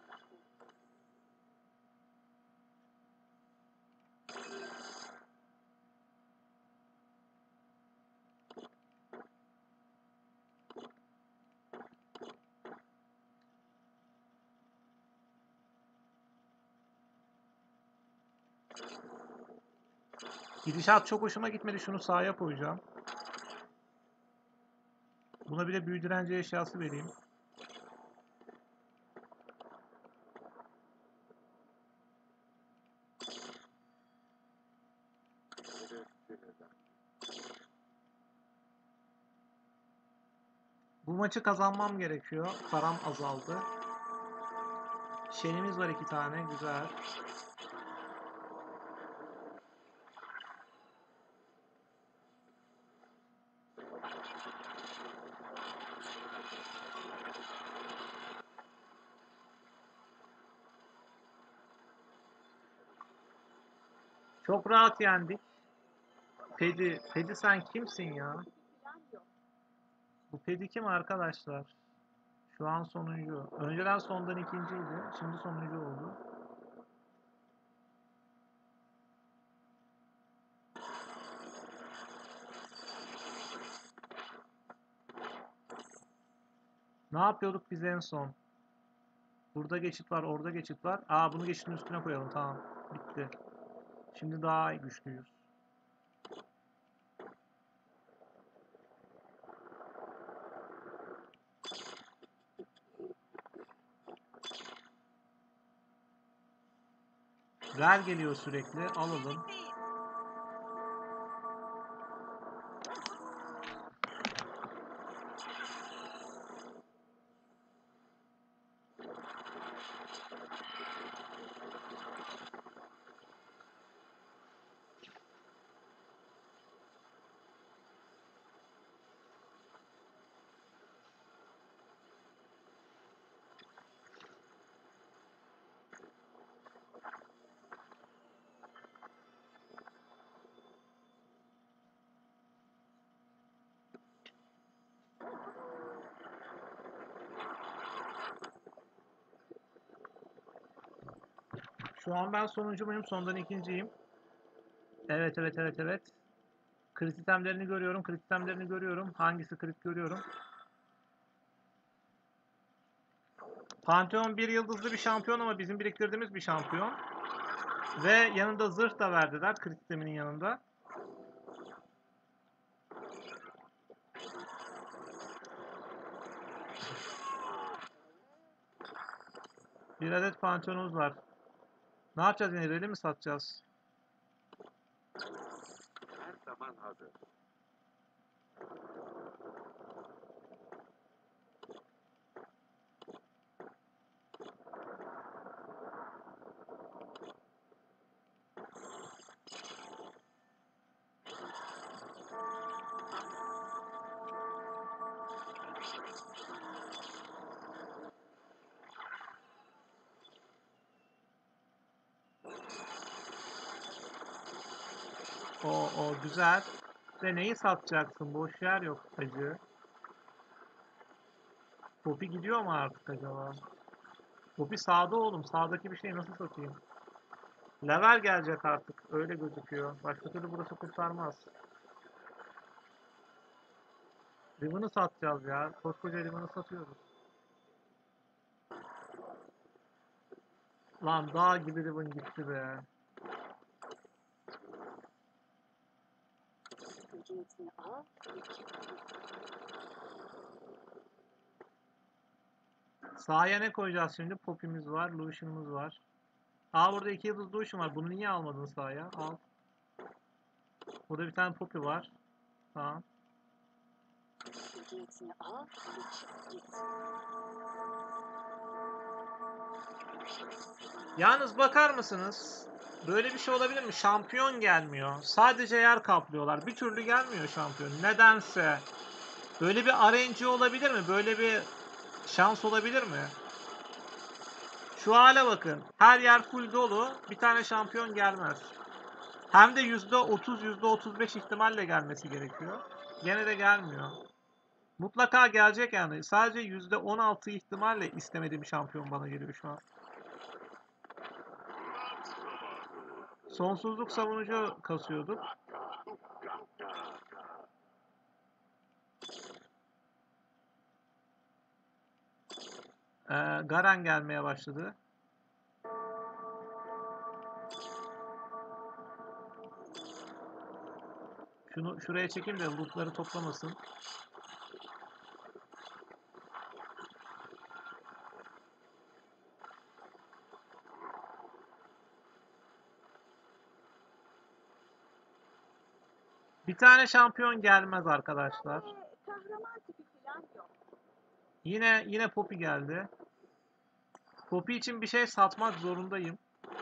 Gidişat çok hoşuma gitmedi. Şunu sahaya koyacağım. Buna bir de büyü direnci eşyası vereyim. Bu maçı kazanmam gerekiyor. Param azaldı. Şenimiz var 2 tane. Güzel. Çok rahat yendik. Pedi sen kimsin ya? Plan yok. Bu Pedi kim arkadaşlar? Şu an sonuncu. Önceden sondan ikinciydi. Şimdi sonuncu oldu. Ne yapıyorduk biz en son? Burada geçit var, orada geçit var. Aa, bunu geçitin üstüne koyalım. Tamam. Bitti. Şimdi daha güçlüyüz. Rel geliyor sürekli. Alalım. Şu an ben sonuncu muyum? Sondan ikinciyim. Evet, evet, evet, evet. Crit itemlerini görüyorum. Crit itemlerini görüyorum. Hangisi crit görüyorum. Pantheon bir yıldızlı bir şampiyon ama bizim biriktirdiğimiz bir şampiyon. Ve yanında zırh da verdiler. Crit iteminin yanında. Bir adet Pantheon'umuz var. Ne yapacağız yine? Rally mi satacağız? Her zaman Düşman hazır. O güzel. Ve neyi satacaksın? Boş yer yok hacı. Poppy gidiyor mu artık acaba? Poppy sağda oğlum. Sağdaki bir şeyi nasıl satayım? Level gelecek artık. Öyle gözüküyor. Başka türlü burası kurtarmaz. Riven'ı satacağız ya. Koskoca Riven'ı satıyoruz. Lan dağ gibi Riven gitti be. Gücünü al ve çık git. Sahaya ne koyacağız şimdi? Poppy'miz var. Lucian'ımız var. Aa burada 2 yıldız Lucian var. Bunu niye almadın sahaya? Al. Burada bir tane Poppy var. Tamam. Gücünü al ve çık git. Yalnız bakar mısınız? Böyle bir şey olabilir mi? Şampiyon gelmiyor. Sadece yer kaplıyorlar. Bir türlü gelmiyor şampiyon. Nedense. Böyle bir RNG olabilir mi? Böyle bir şans olabilir mi? Şu hale bakın. Her yer full dolu. Bir tane şampiyon gelmez. Hem de %30, %35 ihtimalle gelmesi gerekiyor. Gene de gelmiyor. Mutlaka gelecek yani. Sadece %16 ihtimalle istemediğim şampiyon bana geliyor şu an. Sonsuzluk savunucu kasıyorduk. Garen gelmeye başladı. Şunu şuraya çekeyim de lootları toplamasın. Bir tane şampiyon gelmez arkadaşlar. Kahraman tipi falan yok. Yine Poppy geldi. Poppy için bir şey satmak zorundayım.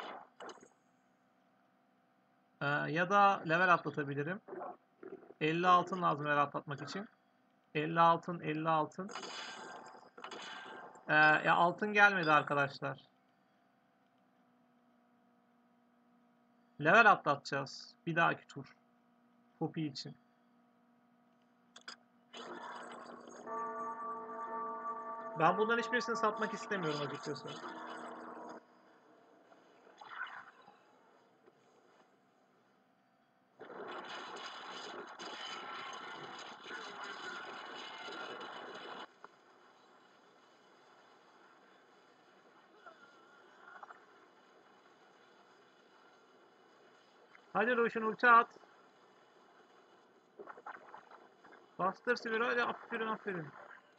Ya da level atlatabilirim. 50 altın lazım level atlatmak için. 50 altın, 50 altın. Ya altın gelmedi arkadaşlar. Level atlatacağız. Bir dahaki tur. Poppy için. Ben bunların hiçbirisini satmak istemiyorum açıkçası. Hadi Roshan ulti at. Bastır Sivir hadi aferin aferin.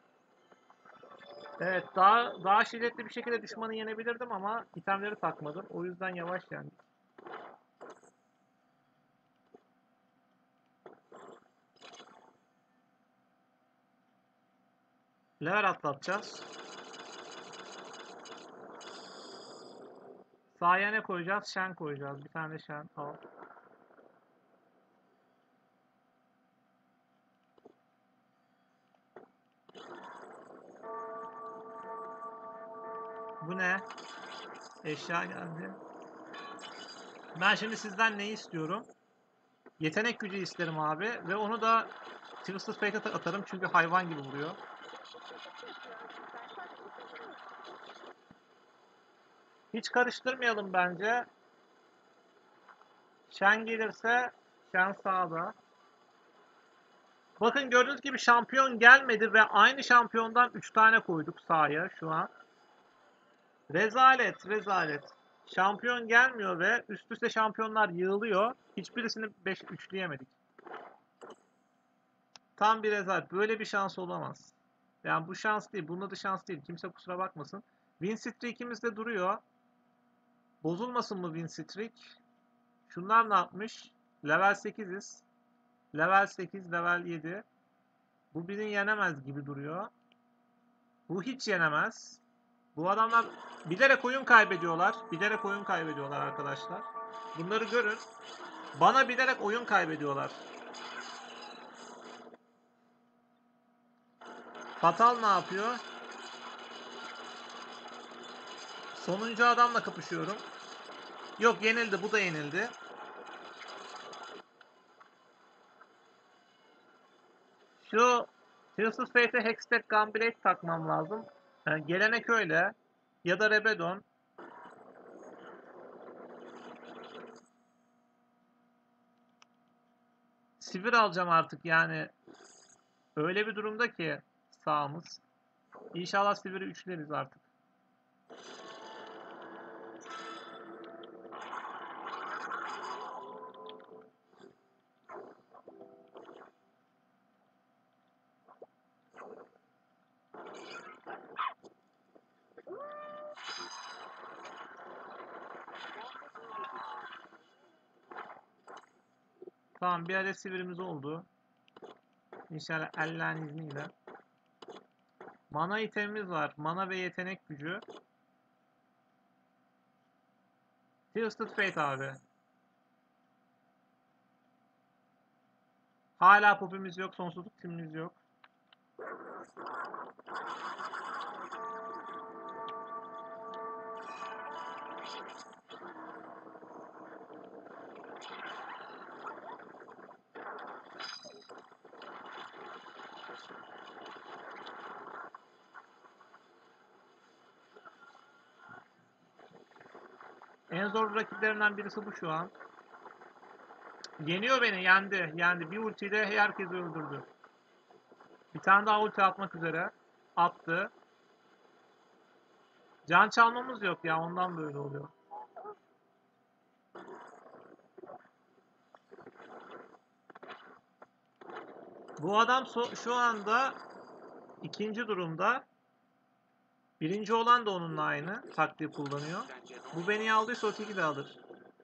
Evet daha şiddetli bir şekilde düşmanı yenebilirdim ama itemleri takmadım. O yüzden yavaş yendik. Level atlatacağız. Sahaya ne koyacağız? Shen koyacağız. Bir tane Shen al. Bu ne? Eşya geldi. Ben şimdi sizden ne istiyorum? Yetenek gücü isterim abi. Ve onu da Twisted Fate'e atarım çünkü hayvan gibi vuruyor. Hiç karıştırmayalım bence. Shen gelirse Shen sağda. Bakın gördüğünüz gibi şampiyon gelmedi ve aynı şampiyondan 3 tane koyduk sahaya şu an. Rezalet, rezalet. Şampiyon gelmiyor ve üst üste şampiyonlar yığılıyor. Hiçbirisini 5 üçleyemedik. Tam bir rezalet. Böyle bir şans olamaz. Yani bu şans değil. Bunun adı şans değil. Kimse kusura bakmasın. Win streak'imiz de duruyor. Bozulmasın mı win streak? Şunlar ne yapmış? Level 8'iz. Level 8, level 7. Bu birini yenemez gibi duruyor. Bu hiç yenemez. Bu adamlar bilerek oyun kaybediyorlar. Bilerek oyun kaybediyorlar arkadaşlar. Bunları görün. Bana bilerek oyun kaybediyorlar. Fatal ne yapıyor? Sonuncu adamla kapışıyorum. Yok, yenildi. Bu da yenildi. Şu Twisted Fate'e Hextech Gunblade takmam lazım. Gelenek öyle. Ya da Rebedon. Sivir alacağım artık yani. Öyle bir durumda ki sağımız. İnşallah Sivir'i üçleriz artık. Tamam, bir adet Sivir'imiz oldu. İnşallah Allah'ın izniyle. Mana itemimiz var. Mana ve yetenek gücü. Twisted Fate abi. Hala popimiz yok. Sonsuzluk timimiz yok. En zor rakiplerinden birisi bu şu an. Yeniyor beni. Yendi. Yendi. Bir ultiyle herkesi öldürdü. Bir tane daha ulti atmak üzere. Attı. Can çalmamız yok ya. Ondan böyle oluyor. Bu adam şu anda ikinci durumda. Birinci olan da onunla aynı taktiği kullanıyor. Bu beni aldıysa öteki de alır.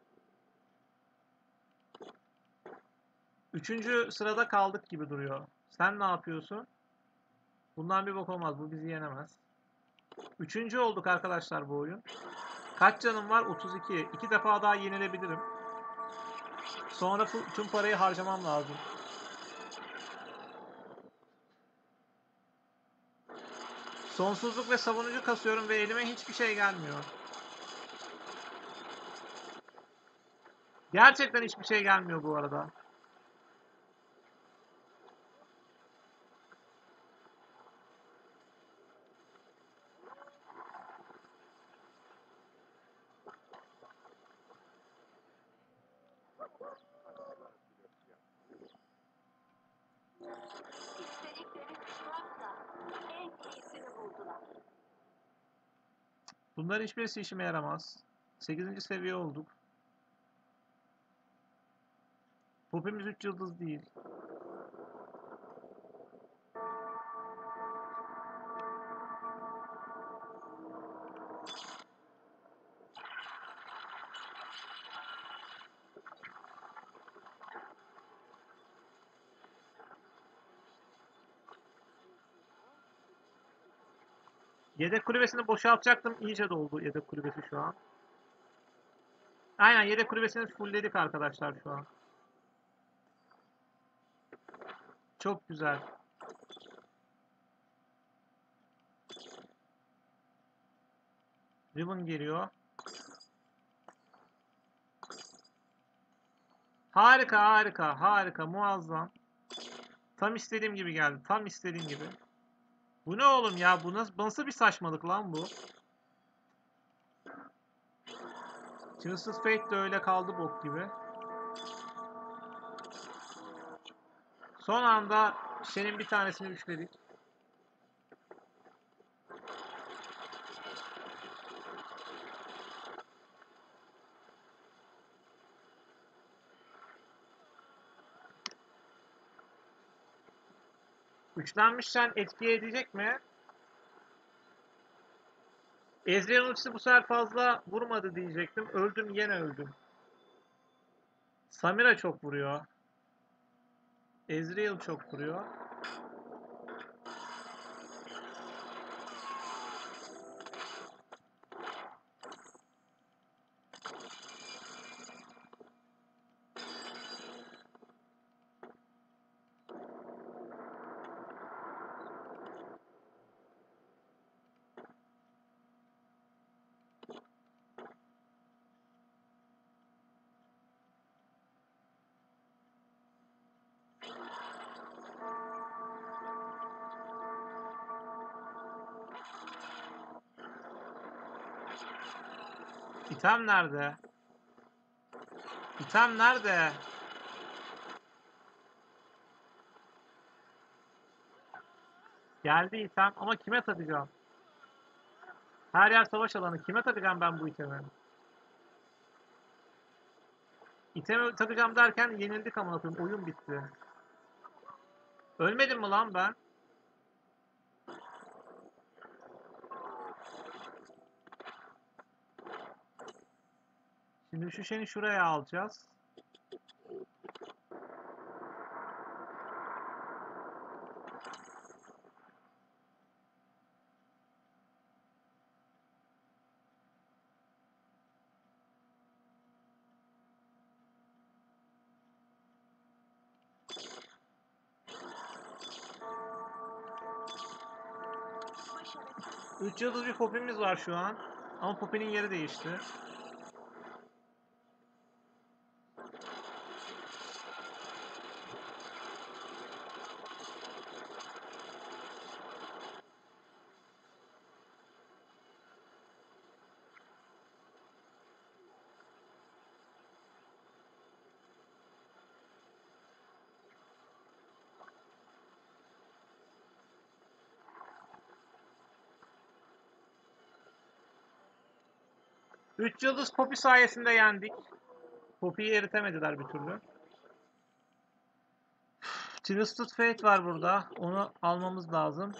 Üçüncü sırada kaldık gibi duruyor. Sen ne yapıyorsun? Bundan bir bok olmaz. Bu bizi yenemez. Üçüncü olduk arkadaşlar bu oyun. Kaç canım var? 32. İki defa daha yenilebilirim. Sonra tüm parayı harcamam lazım. Sonsuzluk ve savunucu kasıyorum ve elime hiçbir şey gelmiyor. Gerçekten hiçbir şey gelmiyor bu arada. İstedikleri kuşmakla en iyisini buldular. Bunların hiçbirisi işime yaramaz. 8. seviye olduk. Popimiz 3 yıldız değil. Yedek kulübesini boşaltacaktım. İyice doldu yedek kulübesi şu an. Aynen, yedek kulübesini fullledik arkadaşlar şu an. Çok güzel. Riven geliyor. Harika, harika, harika, muazzam. Tam istediğim gibi geldi. Tam istediğim gibi. Bu ne oğlum ya? Bu nasıl bir saçmalık lan bu? Twisted Fate de öyle kaldı bok gibi. Son anda Shen'in bir tanesini üçledik. Üçlenmiş Shen etki edecek mi? Ezreal ultisi bu sefer fazla vurmadı diyecektim. Öldüm, yine öldüm. Samira çok vuruyor. Ezreal çok vuruyor. İtem nerede? İtem nerede? Geldi item ama kime takacağım? Her yer savaş alanı. Kime takacağım ben bu itemi? İtemi takacağım derken yenildik amına koyayım. Oyun bitti. Ölmedim mi lan ben? Şimdi şu şeyi şuraya alacağız. Başarı. 3 yıldız bir popimiz var şu an. Ama popinin yeri değişti. Üç yıldız Poppy sayesinde yendik. Poppy'yi eritemediler bir türlü. Twisted Fate var burada. Onu almamız lazım.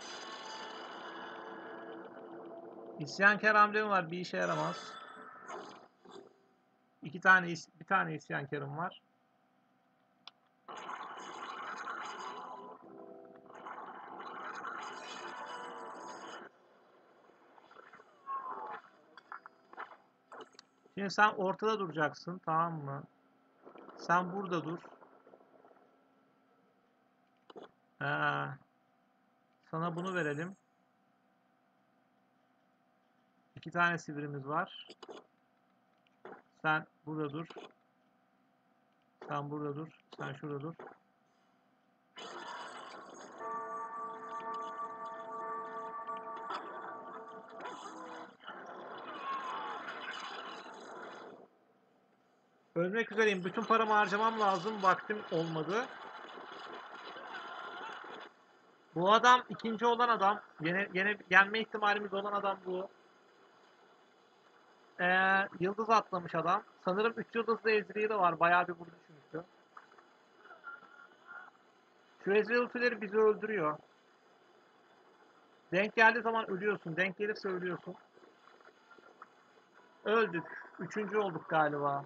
İsyankar amblemi var. Bir işe yaramaz. Bir tane isyankarım var. Şimdi sen ortada duracaksın, tamam mı? Sen burada dur. Ha, sana bunu verelim. 2 tane sivirimiz var. Sen burada dur. Sen burada dur. Sen şurada dur. Ölmek üzereyim. Bütün paramı harcamam lazım. Vaktim olmadı. Bu adam ikinci olan adam. Yine yenme ihtimalimiz olan adam bu. Yıldız atlamış adam. Sanırım 3 yıldızlı Ezreal'ı var. Bayağı bir vurdu çünkü. Şu Ezreal ultileri bizi öldürüyor. Denk geldiği zaman ölüyorsun. Denk gelirse ölüyorsun. Öldük. Üçüncü olduk galiba.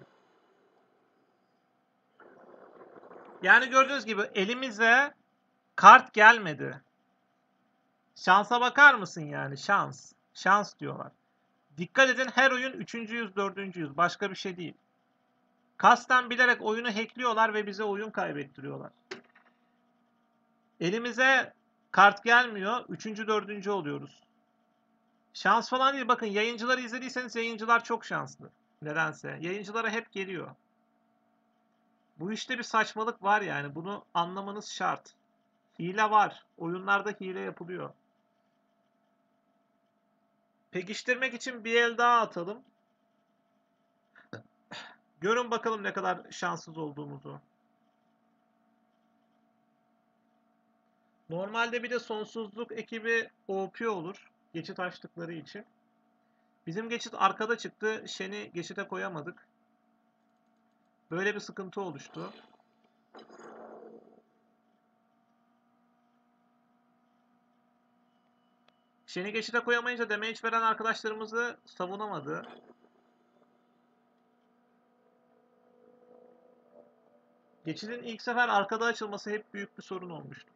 Yani gördüğünüz gibi elimize kart gelmedi. Şansa bakar mısın yani? Şans. Şans diyorlar. Dikkat edin, her oyun 3. yüz 4. yüz. Başka bir şey değil. Kasten bilerek oyunu hackliyorlar ve bize oyun kaybettiriyorlar. Elimize kart gelmiyor. 3. 4. oluyoruz. Şans falan değil. Bakın, yayıncıları izlediyseniz yayıncılar çok şanslı. Nedense. Yayıncılara hep geliyor. Bu işte bir saçmalık var yani. Bunu anlamanız şart. Hile var. Oyunlarda hile yapılıyor. Pekiştirmek için bir el daha atalım. Görün bakalım ne kadar şanssız olduğumuzu. Normalde bir de sonsuzluk ekibi OP olur. Geçit açtıkları için. Bizim geçit arkada çıktı. Shen'i geçite koyamadık. Böyle bir sıkıntı oluştu. Shen'i geçite koyamayınca damage veren arkadaşlarımızı savunamadı. Geçidin ilk sefer arkada açılması hep büyük bir sorun olmuştu.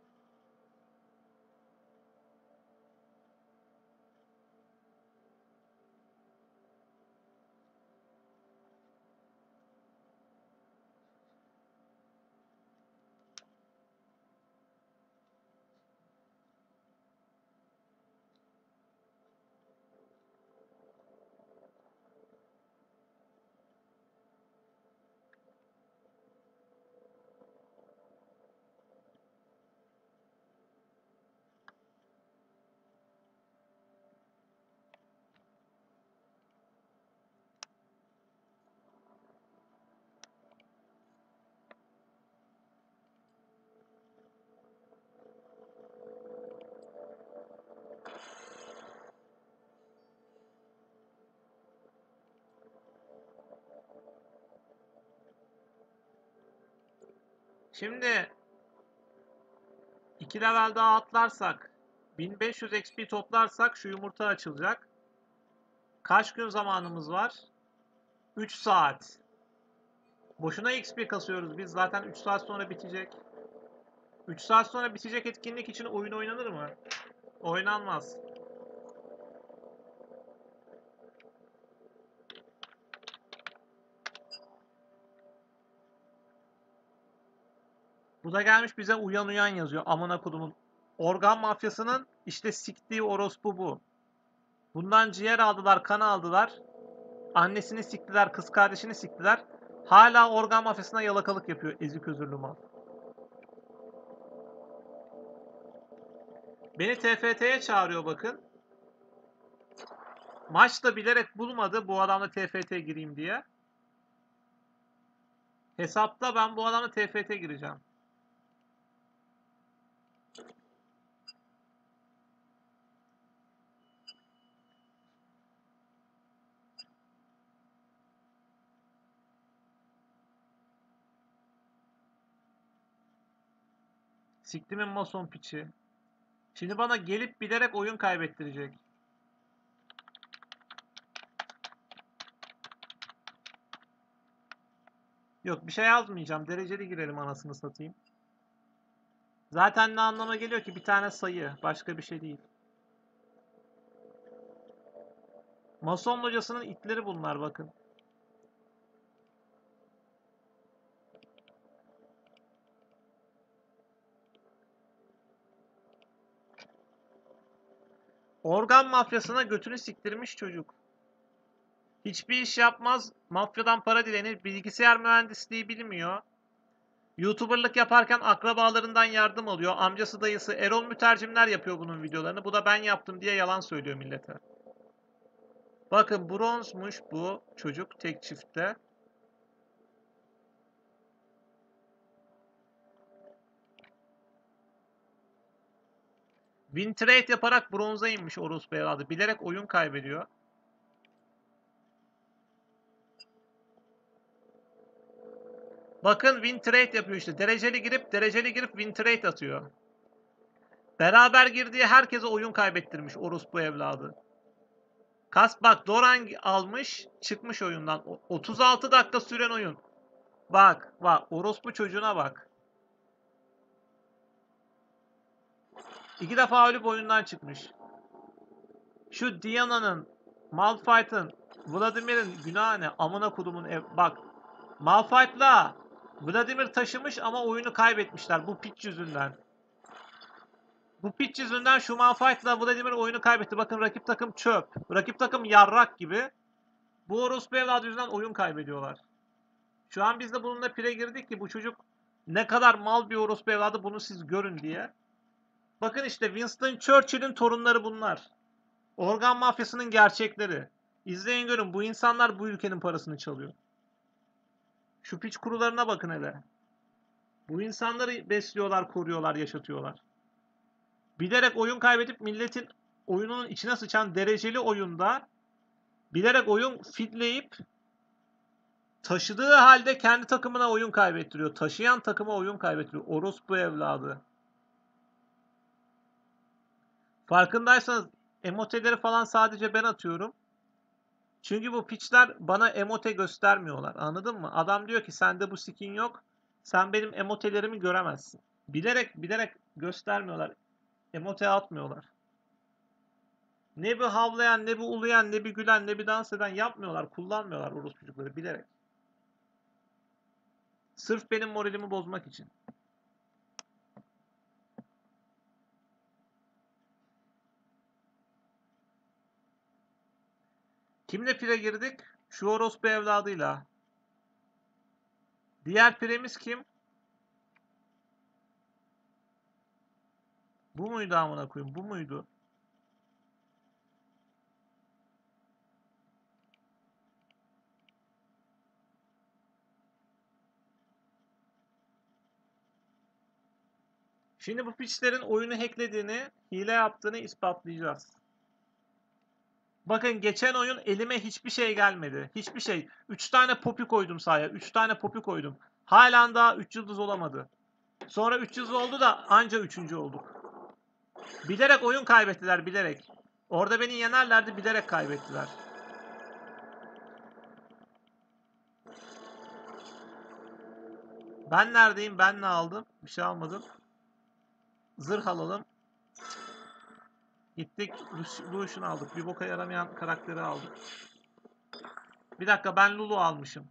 Şimdi 2 level daha atlarsak 1500 XP toplarsak şu yumurta açılacak. Kaç gün zamanımız var? 3 saat. Boşuna XP kasıyoruz biz. Zaten 3 saat sonra bitecek. 3 saat sonra bitecek etkinlik için oyun oynanır mı? Oynanmaz. Bu da gelmiş bize uyan uyan yazıyor. Amına kodumun. Organ mafyasının işte siktiği orospu bu. Bundan ciğer aldılar, kan aldılar. Annesini siktiler, kız kardeşini siktiler. Hala organ mafyasına yalakalık yapıyor ezik özürlü mal. Beni TFT'ye çağırıyor bakın. Maçta bilerek bulmadı bu adamla TFT gireyim diye. Hesapta ben bu adamla TFT gireceğim. Siktimin mason piçi. Şimdi bana gelip bilerek oyun kaybettirecek. Yok bir şey yazmayacağım. Dereceli girelim anasını satayım. Zaten ne anlama geliyor ki bir tane sayı. Başka bir şey değil. Mason hocasının itleri bunlar bakın. Organ mafyasına götünü siktirmiş çocuk. Hiçbir iş yapmaz, mafyadan para dilenir, bilgisayar mühendisliği bilmiyor. YouTuber'lık yaparken akrabalarından yardım alıyor. Amcası dayısı Erol mütercimler yapıyor bunun videolarını. Bu da ben yaptım diye yalan söylüyor millete. Bakın bronzmuş bu çocuk tek çiftte. Win trade yaparak bronza inmiş orospu evladı. Bilerek oyun kaybediyor. Bakın win trade yapıyor işte. Dereceli girip win trade atıyor. Beraber girdiği herkese oyun kaybettirmiş orospu evladı. Bak Doran almış çıkmış oyundan. 36 dakika süren oyun. Bak orospu çocuğuna bak. 2 defa ölüp oyundan çıkmış. Şu Diana'nın, Malphite'ın, Vladimir'in günahı ne? Amına kodumun ev. Bak Malphite'la Vladimir taşımış ama oyunu kaybetmişler bu piç yüzünden. Bu piç yüzünden şu Malphite'la Vladimir oyunu kaybetti. Bakın rakip takım çöp. Rakip takım yarrak gibi. Bu orospu evladı yüzünden oyun kaybediyorlar. Şu an biz de bununla pire girdik ki bu çocuk ne kadar mal bir orospu evladı bunu siz görün diye. Bakın işte Winston Churchill'in torunları bunlar. Organ mafyasının gerçekleri. İzleyin görün bu insanlar bu ülkenin parasını çalıyor. Şu piç kurularına bakın hele. Bu insanları besliyorlar, koruyorlar, yaşatıyorlar. Bilerek oyun kaybedip milletin oyununun içine sıçan dereceli oyunda bilerek oyun fitleyip taşıdığı halde kendi takımına oyun kaybettiriyor. Taşıyan takıma oyun kaybettiriyor. Orospu evladı. Farkındaysanız emoteleri falan sadece ben atıyorum. Çünkü bu piçler bana emote göstermiyorlar. Anladın mı? Adam diyor ki sende bu skin yok. Sen benim emotelerimi göremezsin. Bilerek göstermiyorlar. Emote atmıyorlar. Ne bir havlayan, ne bir uluyan, ne bir gülen, ne bir dans eden yapmıyorlar. Kullanmıyorlar orospu çocukları bilerek. Sırf benim moralimi bozmak için. Kimle pire girdik? Şu orospu evladıyla. Diğer piremiz kim? Bu muydu amına koyayım? Bu muydu? Şimdi bu piçlerin oyunu hacklediğini, hile yaptığını ispatlayacağız. Bakın geçen oyun elime hiçbir şey gelmedi. Hiçbir şey. 3 tane popi koydum sahaya. 3 tane popi koydum. Halen daha 3 yıldız olamadı. Sonra 3 yıldız oldu da anca 3. olduk. Bilerek oyun kaybettiler bilerek. Orada beni yenerlerdi bilerek kaybettiler. Ben neredeyim? Ben ne aldım? Bir şey almadım. Zırh alalım. Gittik. Lucian'ı aldık. Bir boka yaramayan karakteri aldık. Bir dakika ben Lulu almışım.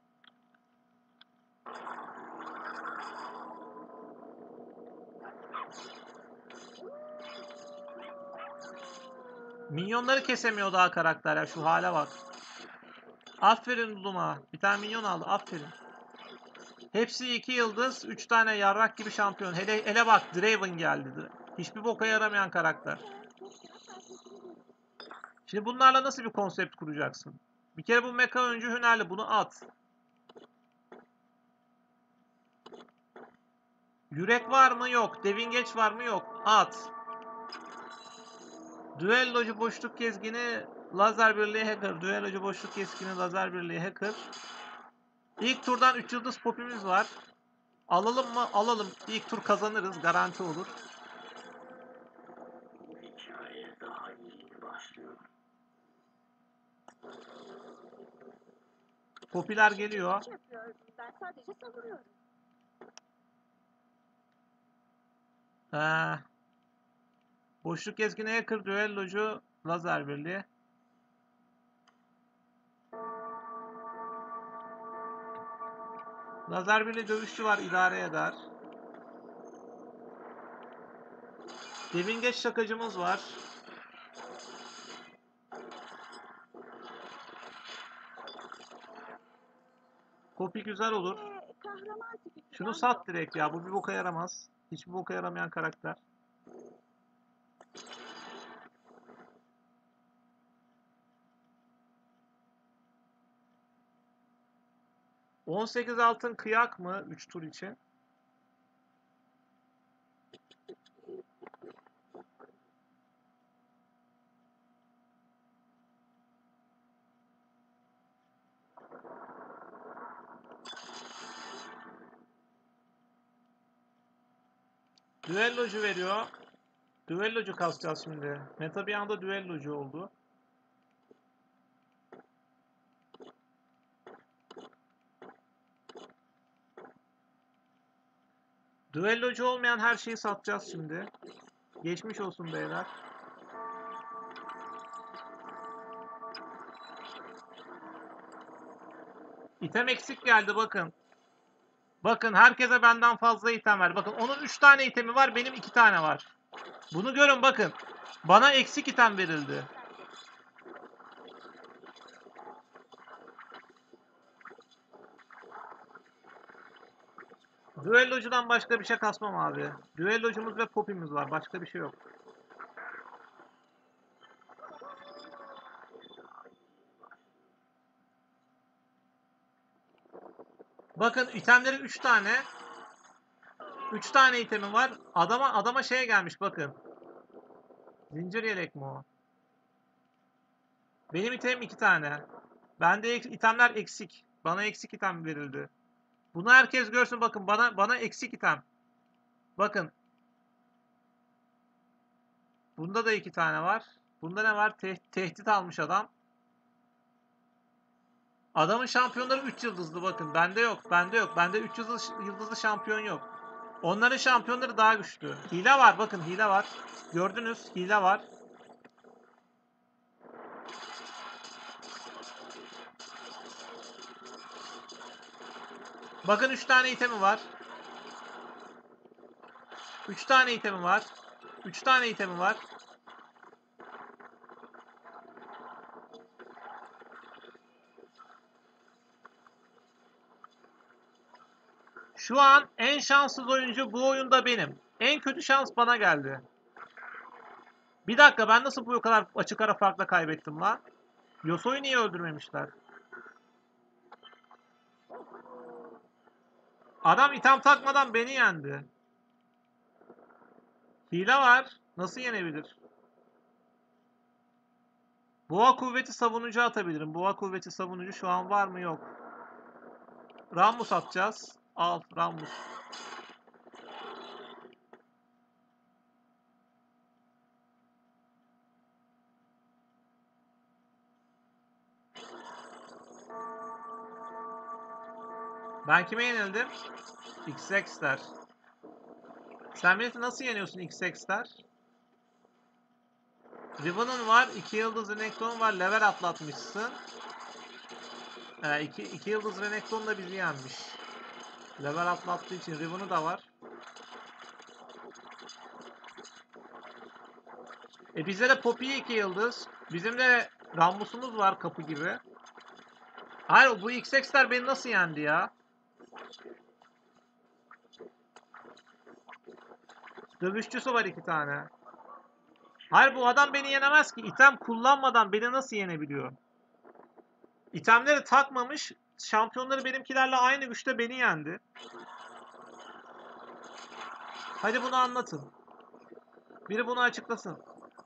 Minyonları kesemiyor daha karakter ya. Şu hale bak. Aferin Lulu'ma. Bir tane minyon aldı. Aferin. Hepsi 2 yıldız. 3 tane yarrak gibi şampiyon. Hele bak Draven geldi. Hiçbir boka yaramayan karakter. Şimdi bunlarla nasıl bir konsept kuracaksın? Bir kere bu mecha öncü hünerli. Bunu at. Yürek var mı? Yok. Devingeç var mı? Yok. At. Düellocu boşluk gezgini lazer birliği hacker. Düellocu boşluk gezgini lazer birliği hacker. İlk turdan 3 yıldız popimiz var. Alalım mı? Alalım. İlk tur kazanırız. Garanti olur. Bu hikaye daha yeni başlıyor. Popiler geliyor. Hiç yapıyorum. Ben sadece savuruyorum. Boşluk gezgini hacker. Düellocu lazer birliği. Lazer birliği dövüşçü var. İdare eder. Devingeç şakacımız var. Popi güzel olur. Kahraman tipi Şunu falan sat yok. direkt ya. Bu bir boka yaramaz. Hiçbir boka yaramayan karakter. ...18 altın kıyak mı 3 tur için? Düellocu veriyor. Düellocu kasacağız şimdi. Meta bir anda düellocu oldu. Düellocu olmayan her şeyi satacağız şimdi. Geçmiş olsun beyler. İtem eksik geldi bakın. Bakın herkese benden fazla item var. Bakın onun 3 tane itemi var. Benim 2 tane var. Bunu görün bakın. Bana eksik item verildi. Düellocudan başka bir şey kasmam abi. Düellocumuz ve popimiz var. Başka bir şey yok. Bakın itemleri 3 tane. 3 tane itemi var. Adama şeye gelmiş bakın. Zincir yelek mi o? Benim itemim 2 tane. Bende itemler eksik. Bana eksik item verildi. Bunu herkes görsün bakın. Bana eksik item. Bakın. Bunda da 2 tane var. Bunda ne var? Tehdit almış adam. Adamın şampiyonları 3 yıldızlı bakın. Bende yok. Bende yok. Bende 3 yıldızlı şampiyon yok. Onların şampiyonları daha güçlü. Hile var bakın, hile var. Gördünüz, hile var. Bakın 3 tane itemi var. 3 tane itemi var. 3 tane itemi var. Şu an en şanssız oyuncu bu oyunda benim. En kötü şans bana geldi. Bir dakika, ben nasıl bu kadar açık ara farkla kaybettim lan? Yasuo'yu niye öldürmemişler? Adam item takmadan beni yendi. Hile var. Nasıl yenebilir? Boğa kuvveti savunucu atabilirim. Boğa kuvveti savunucu şu an var mı? Yok. Rammus atacağız. Al Rammus. Ben kime yenildim? XX'ler. Sen beni nasıl yeniyorsun XX'ler? Riven'ın var. 2 yıldız Renekton var. Level atlatmışsın. 2 yıldız Renekton da bizi yenmiş. Level atlattığı için Riven'ı da var. Bizde de Poppy 2 yıldız. Bizim de Rammus'umuz var kapı gibi. Hayır, bu XX'ler beni nasıl yendi ya? Dövüşçüsü var 2 tane. Hayır, bu adam beni yenemez ki. İtem kullanmadan beni nasıl yenebiliyor? İtemleri takmamış. Şampiyonları benimkilerle aynı güçte beni yendi. Hadi bunu anlatın. Biri bunu açıklasın.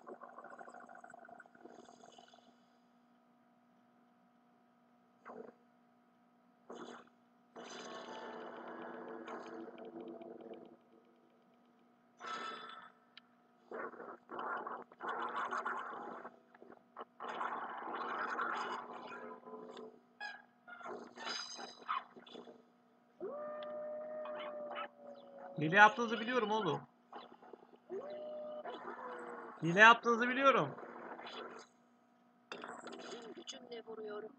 Hile yaptığınızı biliyorum oğlum. Hile yaptığınızı biliyorum. Tüm gücümle vuruyorum.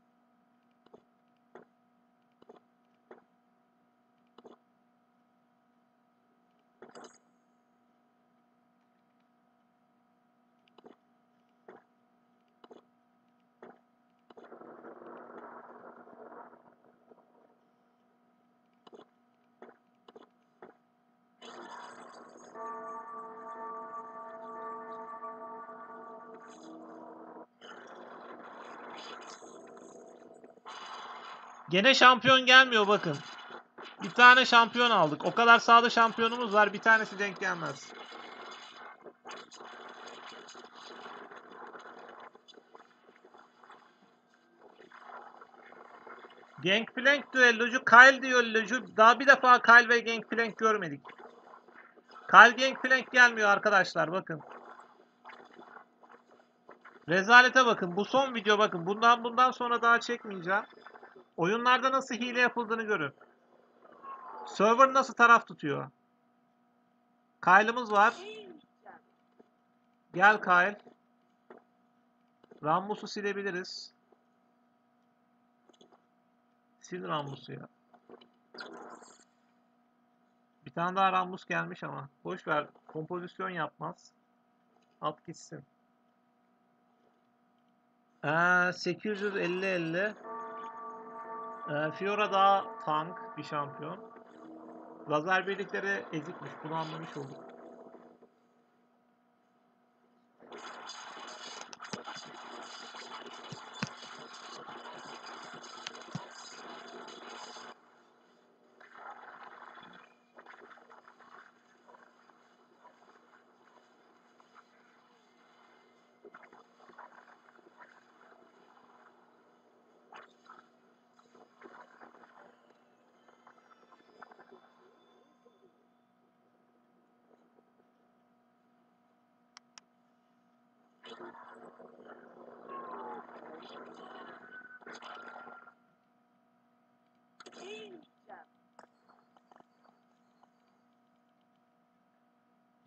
Gene şampiyon gelmiyor bakın. Bir tane şampiyon aldık. O kadar sağda şampiyonumuz var. Bir tanesi denk gelmez. Gangplank düellocu, Kyle düellocu. Daha bir defa Kyle ve Gangplank görmedik. Kyle Gangplank gelmiyor arkadaşlar bakın. Rezalete bakın. Bu son video bakın. Bundan sonra daha çekmeyeceğim. Oyunlarda nasıl hile yapıldığını görün. Server nasıl taraf tutuyor. Kyle'ımız var. Gel Kyle. Rammus'u silebiliriz. Sil Rammus'u ya. Bir tane daha Rammus gelmiş ama. Boş ver. Kompozisyon yapmaz. At gitsin. 850-50. Fiora daha tank bir şampiyon. Lazer birlikleri ezikmiş. Bunu anlamış olduk.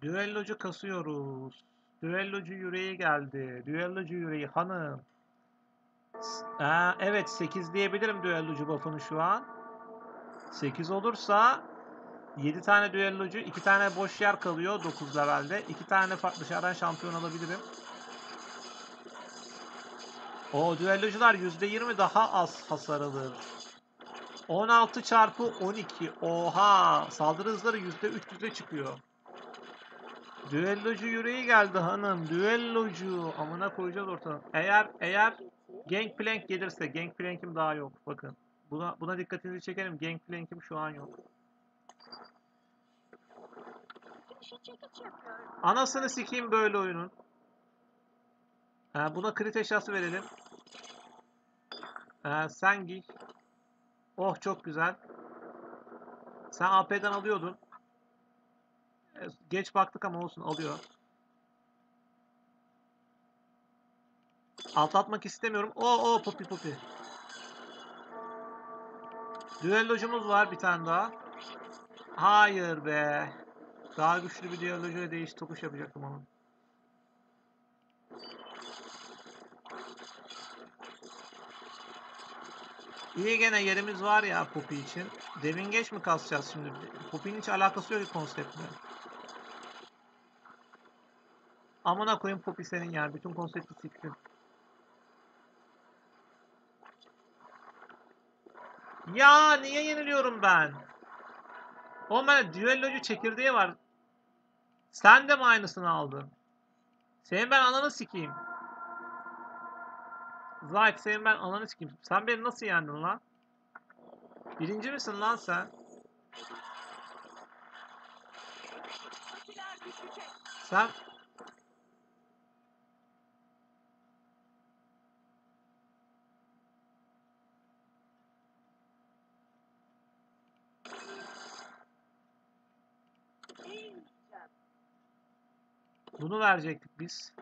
Düellocu kasıyoruz. Düellocu yüreği geldi. Düellocu yüreği hanım. Evet 8 diyebilirim düellocu buff'ını şu an. 8 olursa 7 tane düellocu, 2 tane boş yer kalıyor 9 levelde. 2 tane farklı dışarıdan şampiyon alabilirim. O düellocular %20 daha az hasar alır. 16 çarpı 12. Oha! Saldırı hızları %300'e çıkıyor. Düellocu yüreği geldi hanım. Düellocu. Amına koyacağız ortadan. Eğer Gangplank gelirse, Gangplank'im daha yok. Bakın. Buna dikkatinizi çekelim. Gangplank'im şu an yok. Finish'i çekiç yapıyorum. Anasını sikeyim böyle oyunun. Buna crit eşyası verelim. Sen giy. Oh çok güzel. Sen AP'den alıyordun. Geç baktık ama olsun alıyor. Atlatmak istemiyorum. Oo Poppy. Düellocumuz var bir tane daha. Hayır be. Daha güçlü bir düellocuyla değiş tokuş yapacaktım onun. İyi gene yerimiz var ya Poppy için. Devin geç mi kasacağız şimdi? Poppy'nin hiç alakası yok ki konseptle. Amına koyayım Poppy senin yani. Bütün konsepti siktin. Ya niye yeniliyorum ben? Oğlum ben düellocu çekirdeği var. Sen de mi aynısını aldın? Senin ben ananı sikeyim. Zayt senin ben ananı sikeyim. Sen beni nasıl yendin lan? Birinci misin lan sen? Popüler düşecek. Sen... Eğilmeyeceğim. Bunu verecektik biz.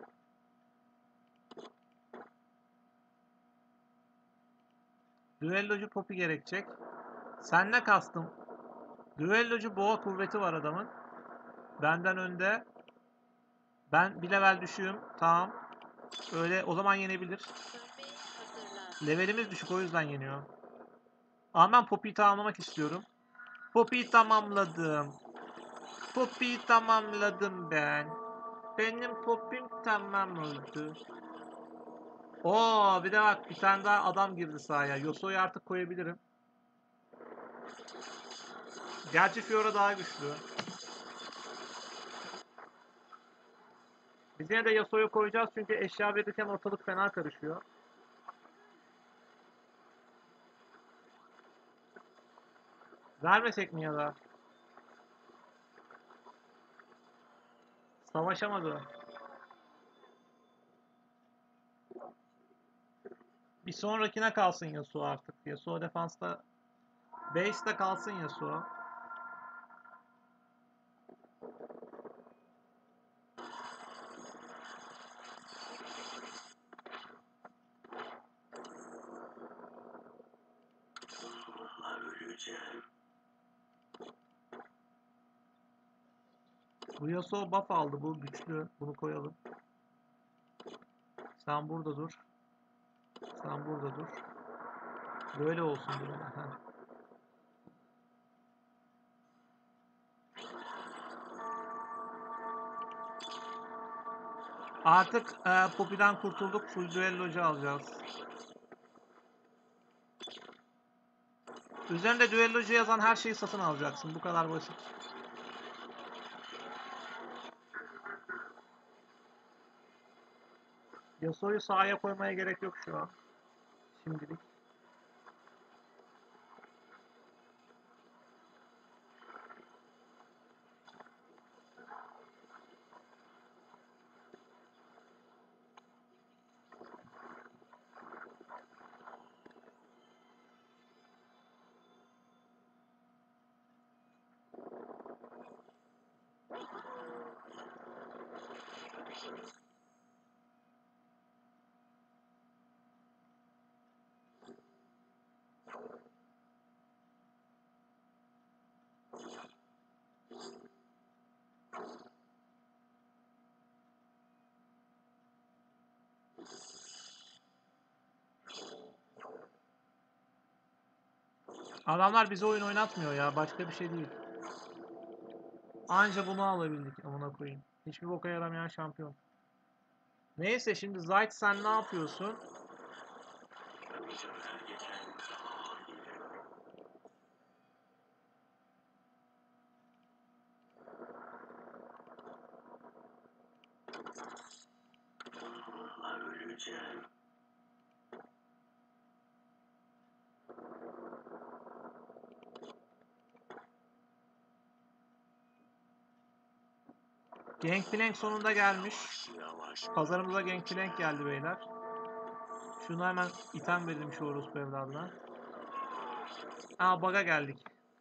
Düellocu Poppy gerekecek. Sen ne kastın? Düellocu boğa kuvveti var adamın. Benden önde. Ben bir level düşüğüm. Tamam. Öyle o zaman yenebilir. Dönmeye hazırlan. Levelimiz düşük o yüzden yeniyor. Ama ben Poppy'yi tamamlamak istiyorum. Poppy'yi tamamladım. Poppy'yi tamamladım ben. Benim Poppy'm tamam oldu. Oo bir de bak bir tane daha adam girdi sahaya. Yasuo'yu artık koyabilirim. Gerçi Fiora daha güçlü. Biz yine de Yasuo'yu koyacağız çünkü eşya verirken ortalık fena karışıyor. Vermesek mi ya da? Savaşamadı. Bir sonrakine kalsın Yasuo artık. Yasuo defansta. Base'de kalsın Yasuo. Öleceğim. Bu Yasuo buff aldı. Bu güçlü. Bunu koyalım. Sen burada dur. Sen burada dur. Böyle olsun böyle. Heh. Artık Poppy'den kurtulduk. Full düellocu alacağız. Üzerinde düellocu yazan her şeyi satın alacaksın. Bu kadar basit. Yasuo'yu sahaya koymaya gerek yok şu an. Şimdilik. Adamlar bize oyun oynatmıyor ya. Başka bir şey değil. Anca bunu alabildik. Amına koyayım. Hiçbir boka yaramayan şampiyon. Neyse şimdi Zayt sen ne yapıyorsun? Bu sefer geçen daha iyi. Bununla öleceğim. Gangplank sonunda gelmiş. Yavaş. Pazarımıza Gangplank geldi beyler. Şunu hemen item verelim şu orospu evladına. Aa bug'a geldik.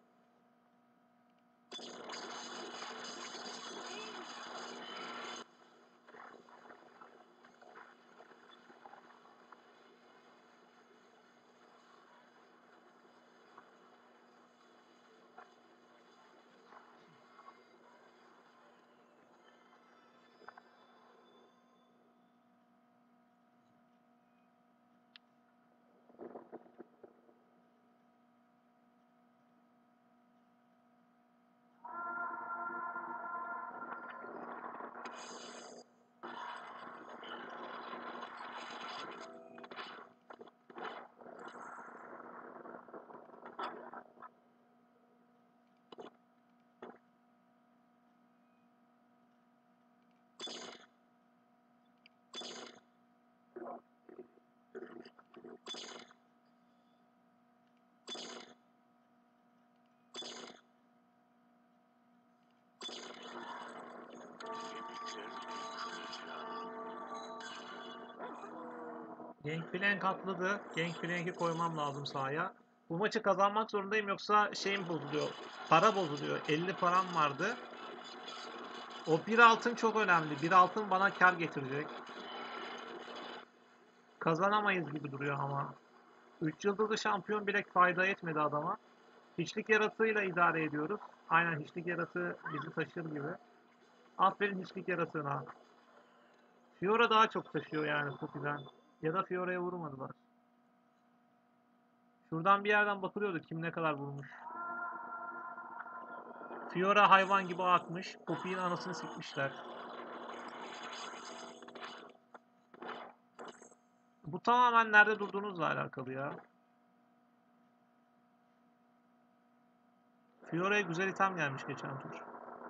Gangplank atladı. Gangplank'i koymam lazım sahaya. Bu maçı kazanmak zorundayım yoksa şeyim bozuluyor. Para bozuluyor. 50 param vardı. O bir altın çok önemli. Bir altın bana kar getirecek. Kazanamayız gibi duruyor ama. 3 yıldızlı şampiyon bile fayda etmedi adama. Hiçlik yaratığıyla idare ediyoruz. Aynen hiçlik yaratığı bizi taşır gibi. Aferin hiçlik yaratığına. Fiora daha çok taşıyor yani Poppy'den. Ya da Fiora'ya vurmadılar. Şuradan bir yerden bakılıyordu kim ne kadar vurmuş. Fiora hayvan gibi atmış. Poppy'nin anasını sikmişler. Bu tamamen nerede durduğunuzla alakalı ya. Fiora'ya güzel item gelmiş geçen tur.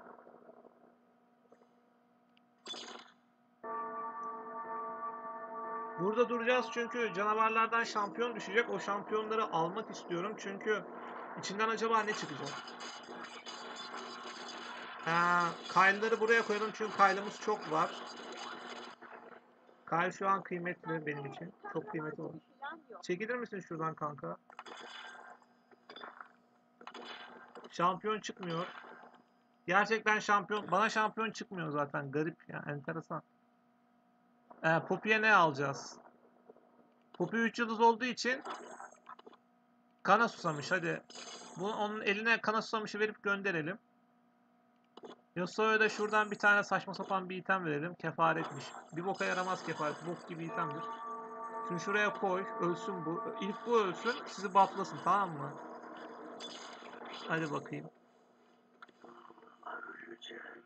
Burada duracağız çünkü canavarlardan şampiyon düşecek. O şampiyonları almak istiyorum çünkü içinden acaba ne çıkacak? Kyle'ları buraya koyalım çünkü Kyle'ımız çok var. Kyle şu an kıymetli benim için. Çok kıymetli olur. Falan yok. Çekilir misin şuradan kanka? Şampiyon çıkmıyor. Gerçekten şampiyon. Bana şampiyon çıkmıyor zaten. Garip ya. Enteresan. Poppy'ye ne alacağız? Poppy 3 yıldız olduğu için kana susamış. Hadi. Onun eline kana susamışı verip gönderelim. Yasuo'ya da şuradan bir tane saçma sapan bir item verelim. Kefaretmiş. Bir boka yaramaz kefaret. Bok gibi itemdir. Şunu şuraya koy. Ölsün bu. İlk bu ölsün. Sizi bufflasın tamam mı? Hadi bakayım. Öleceğim.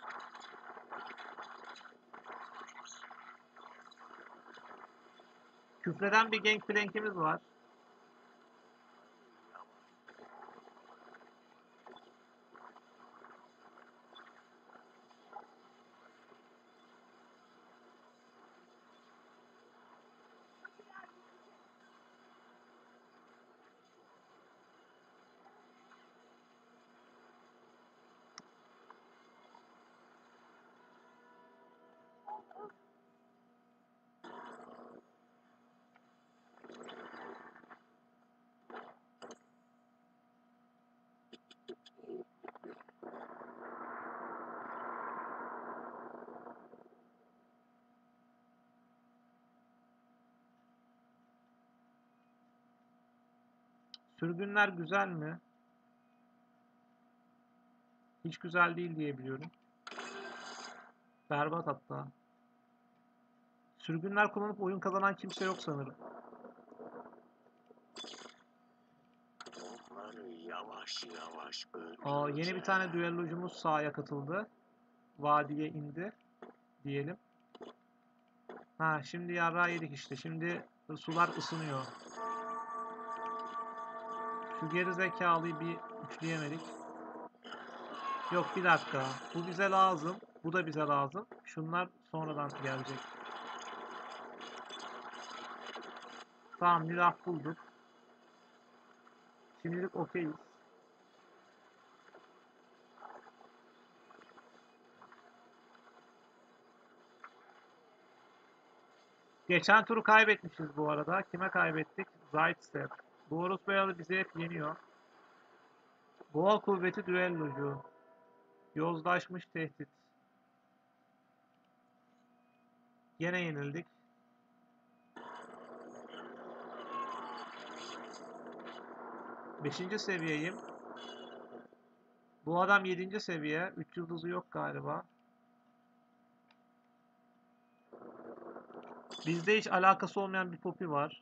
Küfreden bir Gangplank'imiz var. Sürgünler güzel mi? Hiç güzel değil diye biliyorum. Berbat hatta. Sürgünler kullanıp oyun kazanan kimse yok sanırım. Yavaş yavaş Aa, yeni bir tane düellocumuz sahaya katıldı. Vadiye indi diyelim. Ha, şimdi yarrağı yedik işte. Şimdi sular ısınıyor. Şu geri zekalıyı bir üçleyemedik. Yok, bir dakika. Bu bize lazım. Bu da bize lazım. Şunlar sonradan gelecek. Tamam, Nilah bulduk. Şimdilik okeyiz. Geçen turu kaybetmişiz bu arada. Kime kaybettik? Zaitsev. Bu Horus Boyalı bizi hep yeniyor. Boğa kuvveti düellocu. Yozlaşmış tehdit. Gene yenildik. Beşinci seviyeyim. Bu adam 7. seviye. 3 yıldızı yok galiba. Bizde hiç alakası olmayan bir Poppy var.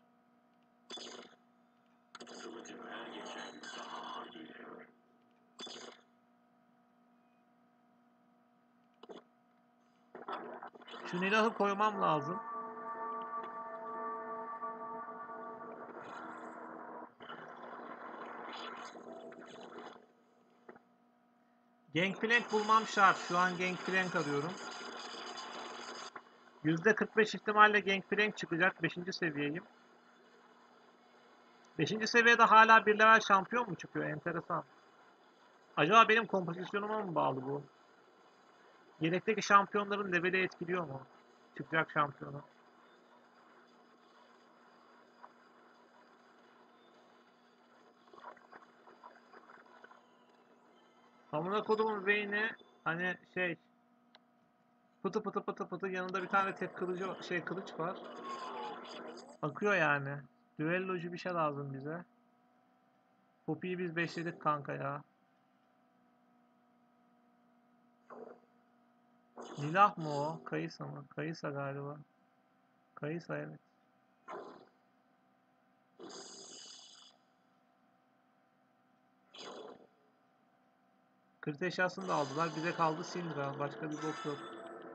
kılıcım her geçen daha ileri. Şu Nilah'ı koymam lazım. Gangplank bulmam şart. Şu an Gangplank arıyorum. %45 ihtimalle Gangplank çıkacak. 5. seviyeyim. 5. seviyede hala bir level şampiyon mu çıkıyor? Enteresan. Acaba benim kompozisyonuma mı bağlı bu? Yedekteki şampiyonların leveli etkiliyor mu? Çıkacak şampiyonu. Amına kodumun beyni hani şey pıtı pıtı pıtı pıtı yanında bir tane tek kılıcı kılıç var. Akıyor yani. Düellocu bir şey lazım bize. Poppy'yi biz beşledik kanka ya. Nilah mı o? Kayısa mı? Kayısa galiba. Kayısa, evet. Kırk eşyasını da aldılar. Bize kaldı Syndra. Başka bir bok yok.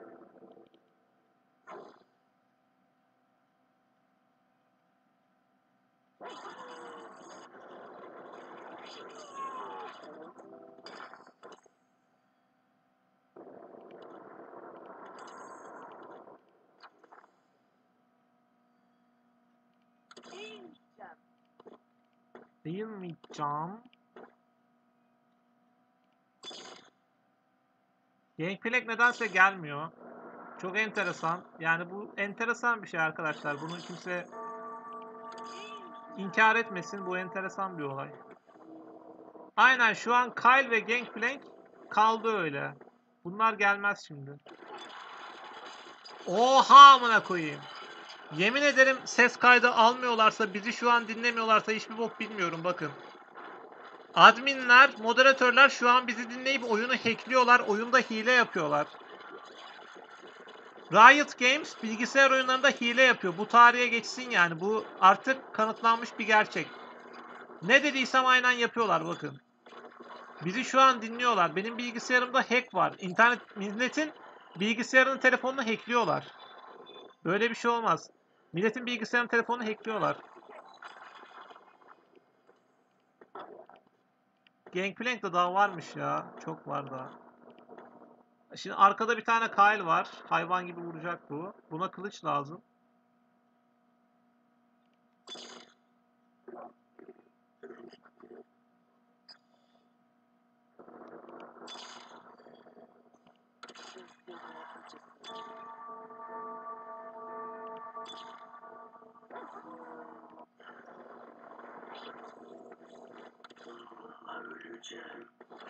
Değmeyeceğim. Değil mi Can? Gangplank nedense gelmiyor. Çok enteresan. Yani bu enteresan bir şey arkadaşlar. Bunu kimse inkar etmesin. Bu enteresan bir olay. Aynen, şu an Kyle ve Gangplank kaldı öyle. Bunlar gelmez şimdi. Oha amına koyayım. Yemin ederim ses kaydı almıyorlarsa, bizi şu an dinlemiyorlarsa hiçbir bok bilmiyorum, bakın. Adminler, moderatörler şu an bizi dinleyip oyunu hackliyorlar. Oyunda hile yapıyorlar. Riot Games bilgisayar oyunlarında hile yapıyor. Bu tarihe geçsin yani. Bu artık kanıtlanmış bir gerçek. Ne dediysem aynen yapıyorlar, bakın. Bizi şu an dinliyorlar. Benim bilgisayarımda hack var. İnternet, milletin bilgisayarını, telefonunu hackliyorlar. Böyle bir şey olmaz. Milletin bilgisayarını, telefonunu hackliyorlar. Gangplank de daha varmış ya. Çok var daha. Şimdi arkada bir tane Kyle var. Hayvan gibi vuracak bu. Buna kılıç lazım. Öleceğim.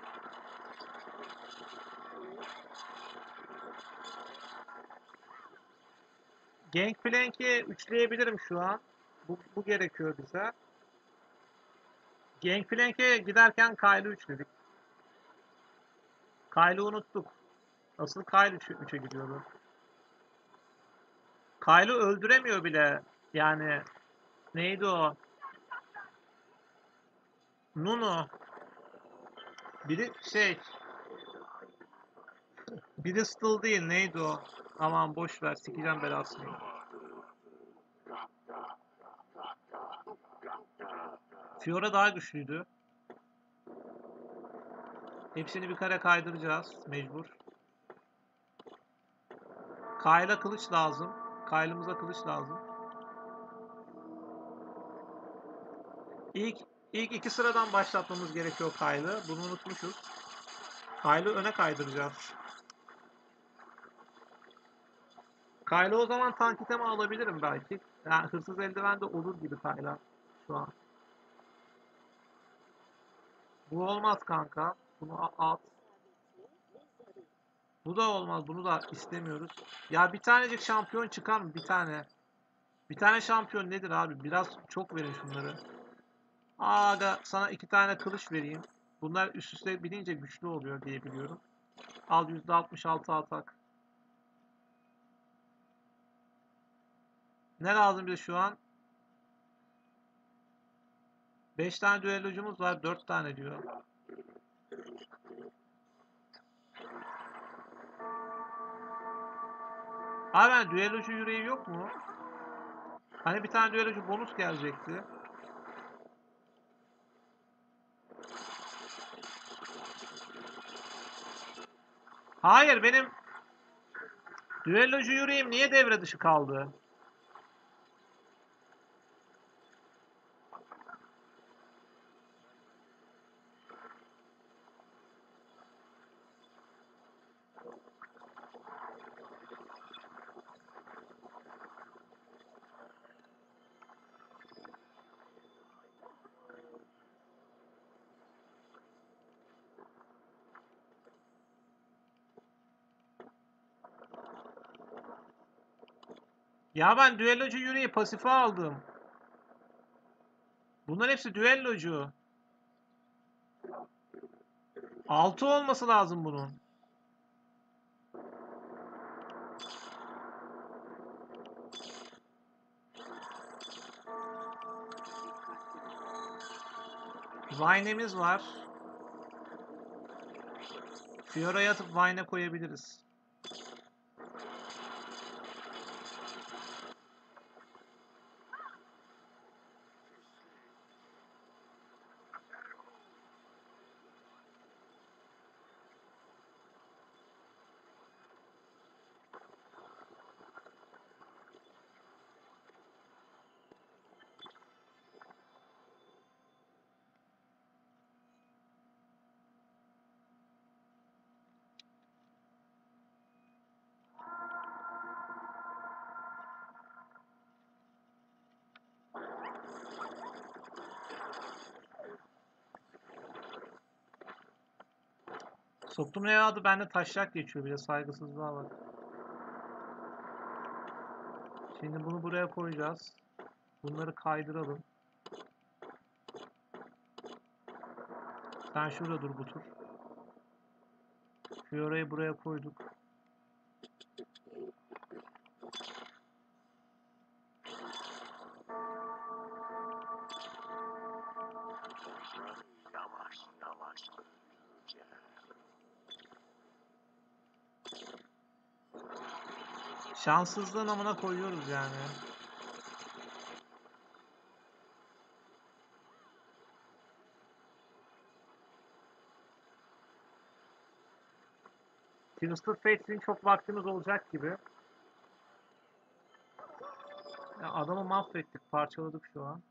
Gangplank'i üçleyebilirim şu an. Bu gerekiyor bize. Gangplank'e giderken Kyle'ı üçledik. Kyle'ı unuttuk. Asıl Kyle 3'e gidiyordu. Kyle'ı öldüremiyor bile. Yani neydi o? Nunu. Biri biri Still değil, neydi o? Aman boş ver, sikeceğim belasını. Fiora daha güçlüydü. Hepsini bir kare kaydıracağız mecbur. Kayla kılıç lazım. Kaylımıza kılıç lazım. İlk iki sıradan başlatmamız gerekiyor Kaylı. Bunu unutmuşuz. Kaylı öne kaydıracağız. Kaylı o zaman tank itemi alabilirim belki. Yani hırsız eldiven de olur gibi Kayla şu an. Bu olmaz kanka. Bunu at. Bu da olmaz. Bunu da istemiyoruz. Ya bir tanecik şampiyon çıkar mı? Bir tane. Bir tane şampiyon nedir abi? Biraz çok verin şunları. Aga sana 2 tane kılıç vereyim. Bunlar üst üste binince güçlü oluyor diye biliyorum. Al %66 atak. Ne lazım bize şu an? 5 tane düellocumuz var. 4 tane diyor. Abi ben düellocu yüreği yok mu? Hani bir tane düellocu bonus gelecekti. Hayır benim düellocu yüreğim niye devre dışı kaldı? Ya ben düellocu yüreği pasife aldım. Bunların hepsi düellocu. 6 olması lazım bunun. Vine'imiz var. Fiora'ya atıp Vine'e koyabiliriz. Soktum ne adı bende taşak geçiyor bile saygısızlığa bak. Şimdi bunu buraya koyacağız. Bunları kaydıralım. Sen şurada dur bu tur. Fiora'yı buraya koyduk. Yavaş yavaş öleceğim. Şanssızlığın amına koyuyoruz yani. Twisted Fate'in çok vaktimiz olacak gibi. Ya adamı mahvettik, parçaladık şu an.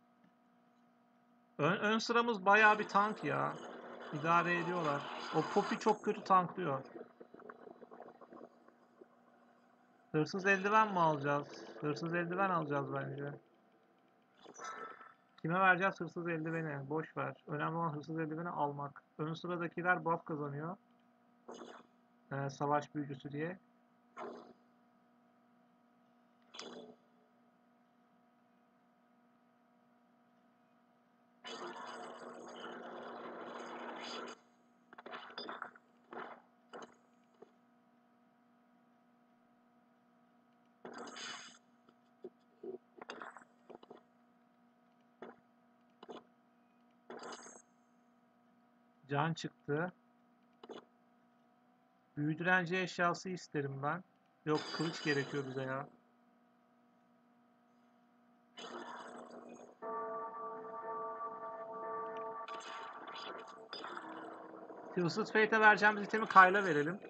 Ön sıramız bayağı bir tank ya. İdare ediyorlar. O Poppy çok kötü tanklıyor. Hırsız eldiven mi alacağız? Hırsız eldiven alacağız bence. Kime vereceğiz hırsız eldiveni? Boş ver. Önemli olan hırsız eldiveni almak. Ön sıradakiler buff kazanıyor. Savaş büyücüsü diye. Can çıktı. Büyü direnci eşyası isterim ben. Yok, kılıç gerekiyor bize ya. Twisted Fate'e vereceğimiz itemi Kyle'a verelim.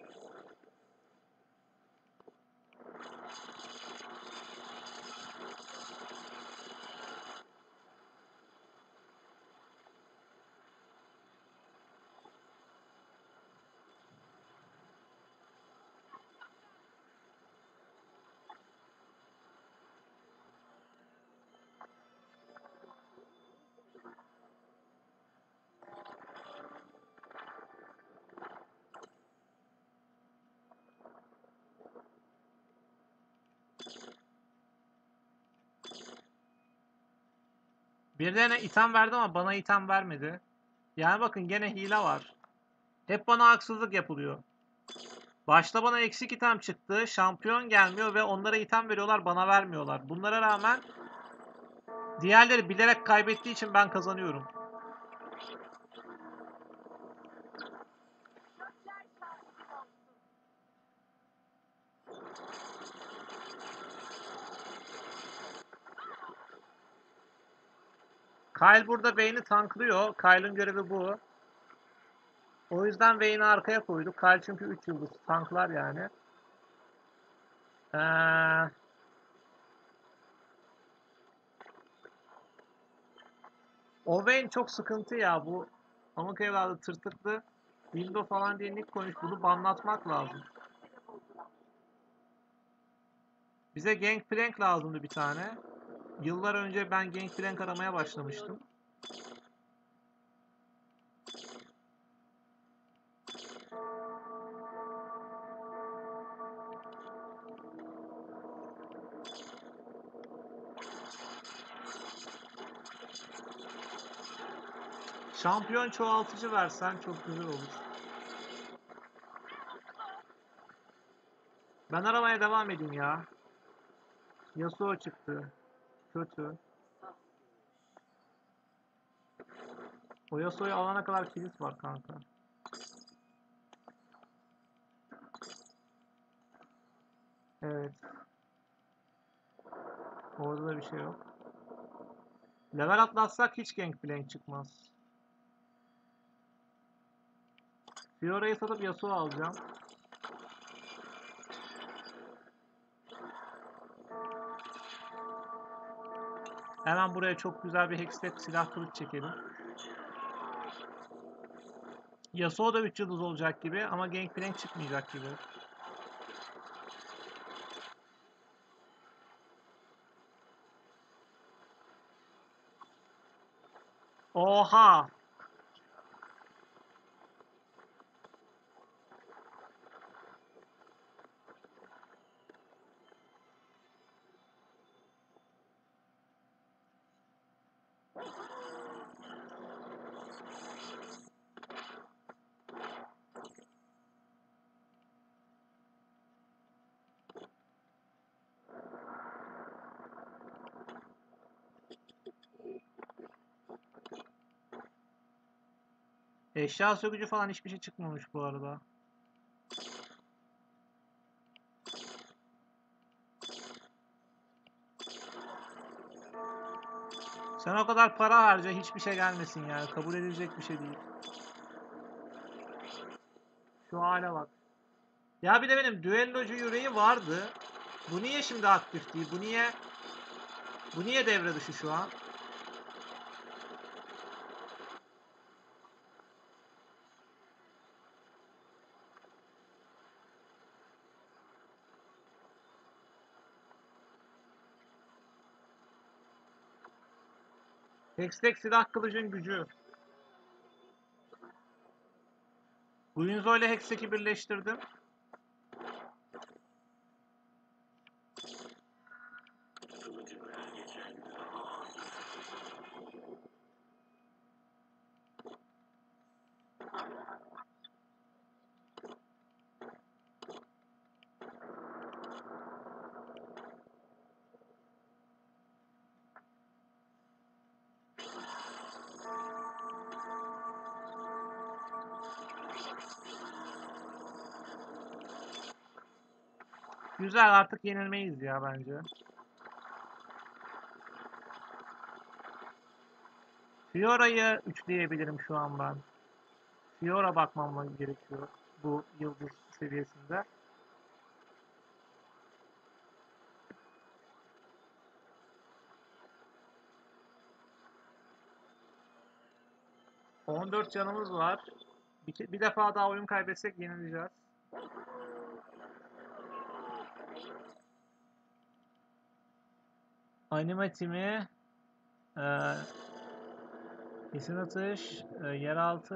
Birilerine item verdi ama bana item vermedi. Yani bakın gene hile var. Hep bana haksızlık yapılıyor. Başta bana eksik item çıktı. Şampiyon gelmiyor ve onlara item veriyorlar, bana vermiyorlar. Bunlara rağmen diğerleri bilerek kaybettiği için ben kazanıyorum. Gökler şahidim olsun. Kyle burada Vayne'i tanklıyor. Kyle'ın görevi bu. O yüzden Vayne'i arkaya koyduk. Kyle çünkü 3 yıldız. Tanklar yani. Ee, O Vayne çok sıkıntı ya. Bu Amok evladı tırtıklı. Window falan diye nick koymuş. Bunu banlatmak lazım. Bize Gangplank lazımdı bir tane. Yıllar önce ben Gangplank aramaya başlamıştım. Şampiyon çoğaltıcı versen çok güzel olur. Ben aramaya devam edeyim ya. Yasuo çıktı. Kötü. O Yasuo'yu alana kadar kilit var kanka. Evet. Orada da bir şey yok. Level atlatsak hiç Gangplank çıkmaz. Fiora'yı satıp Yasuo alacağım. Hemen buraya çok güzel bir Hextech silah kılıç çekelim. Yasuo da 3 yıldız olacak gibi ama Gangplank çıkmayacak gibi. Oha! Eşya sökücü falan hiçbir şey çıkmamış bu arada. Sen o kadar para harca hiçbir şey gelmesin yani. Kabul edilecek bir şey değil. Şu hale bak. Ya bir de benim düellocu yüreği vardı. Bu niye şimdi aktif değil? Bu niye devre dışı şu an? Hextech silah kılıcın gücü. Guinzo ile Hextech'i birleştirdim. Güzel, artık yenilmeyiz ya bence. Fiora'yı üçleyebilirim şu an ben. Fiora bakmam gerekiyor bu yıldız seviyesinde. ...14 canımız var. Bir defa daha oyun kaybetsek yenileceğiz. Animatimi... kesin atış... yeraltı...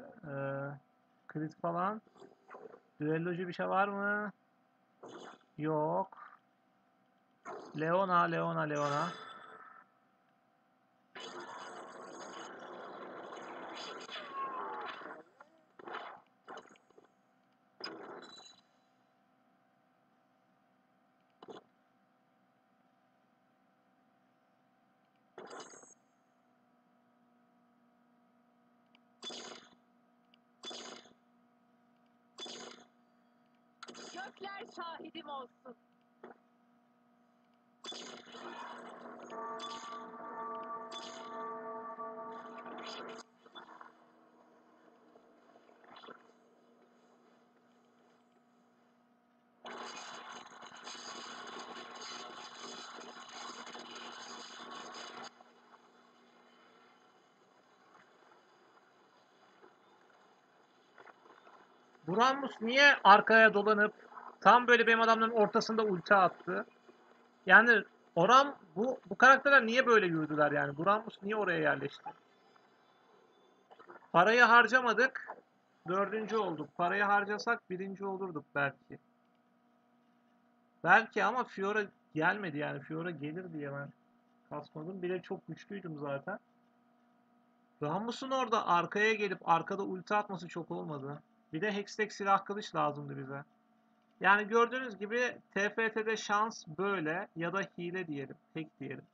crit falan... Düellocu bir şey var mı? Yok. Leona. Gökler şahidim olsun. Buramus niye arkaya dolanıp tam böyle benim adamların ortasında ulti attı? Yani Oram bu karakterler niye böyle yürüdüler yani? Buramus niye oraya yerleşti? Parayı harcamadık. 4. olduk. Parayı harcasak 1. olurduk belki. Belki ama Fiora gelmedi yani. Fiora gelir diye ben kasmadım. Bir de çok güçlüydüm zaten. Rammus'un orada arkaya gelip arkada ulti atması çok olmadı. Bir de Hextech silah kılıç lazımdı bize. Yani gördüğünüz gibi TFT'de şans böyle ya da hile diyelim, hack diyelim.